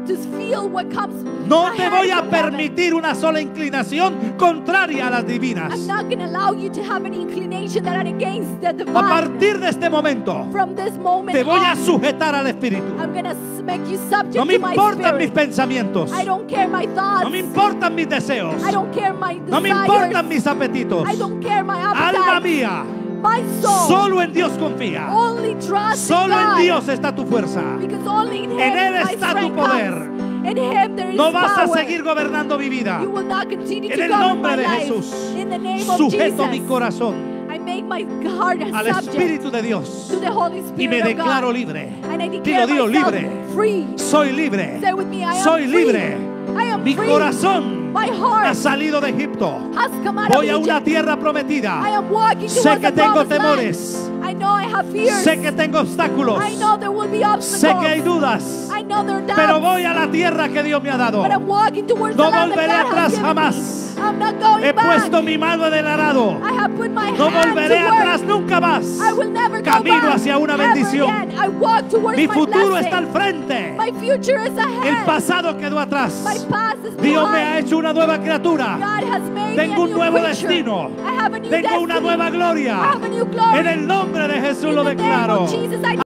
to feel what comes No te ahead voy a from heaven. permitir una sola inclinación contraria a las divinas. I'm not going to allow you to have any inclination that are against the A divine. partir de este momento, From this moment te voy a on, sujetar al Espíritu. I'm going to make you subject No me to my importan mis spirit. pensamientos. I don't care my thoughts. No me importan mis deseos. I don't care my desires. No me importan mis apetitos. I don't care my appetite. Alma mía, My soul solo en Dios confía. only trust Solo in en God. Dios está tu fuerza. Because only in Him En Él my está tu strength poder. comes. In Him there is No vas a power. seguir gobernando mi vida. You will not continue En to el govern nombre my de life. Jesús, In the name of sujeto Jesus, mi corazón I make my heart a al subject Espíritu de Dios to the Holy y me Spirit of declaro God. libre. And I declare Dilo, dilo, myself libre. free. Soy libre. Say with me, I am Soy free. libre. I am Mi free. corazón My ha heart salido de Egipto. has come out Voy a of una Egypt. tierra I prometida. am walking Sé towards que the tengo promised temores. land. I know I have fears. Sé que tengo obstáculos. I know there will be obstacles. Sé que hay dudas. I know there are doubts. Pero voy a la tierra que Dios me ha dado. But I'm walking towards No the land that volveré God atrás has given jamás. me. I'm not going He back. puesto mi mano en el arado. I have put my No hand volveré to work. atrás nunca más. I will never go Camino back hacia una ever bendición. again. I walk towards Mi my futuro blessing. está al frente. My future is ahead. El pasado quedó atrás. My past is Dios me behind. ha hecho una nueva criatura. God has made me Tengo a un new nuevo creature. destino. I have a new Tengo una destiny. nueva gloria. I have a new glory. En el nombre de Jesús In lo the name declaro. of Jesus, I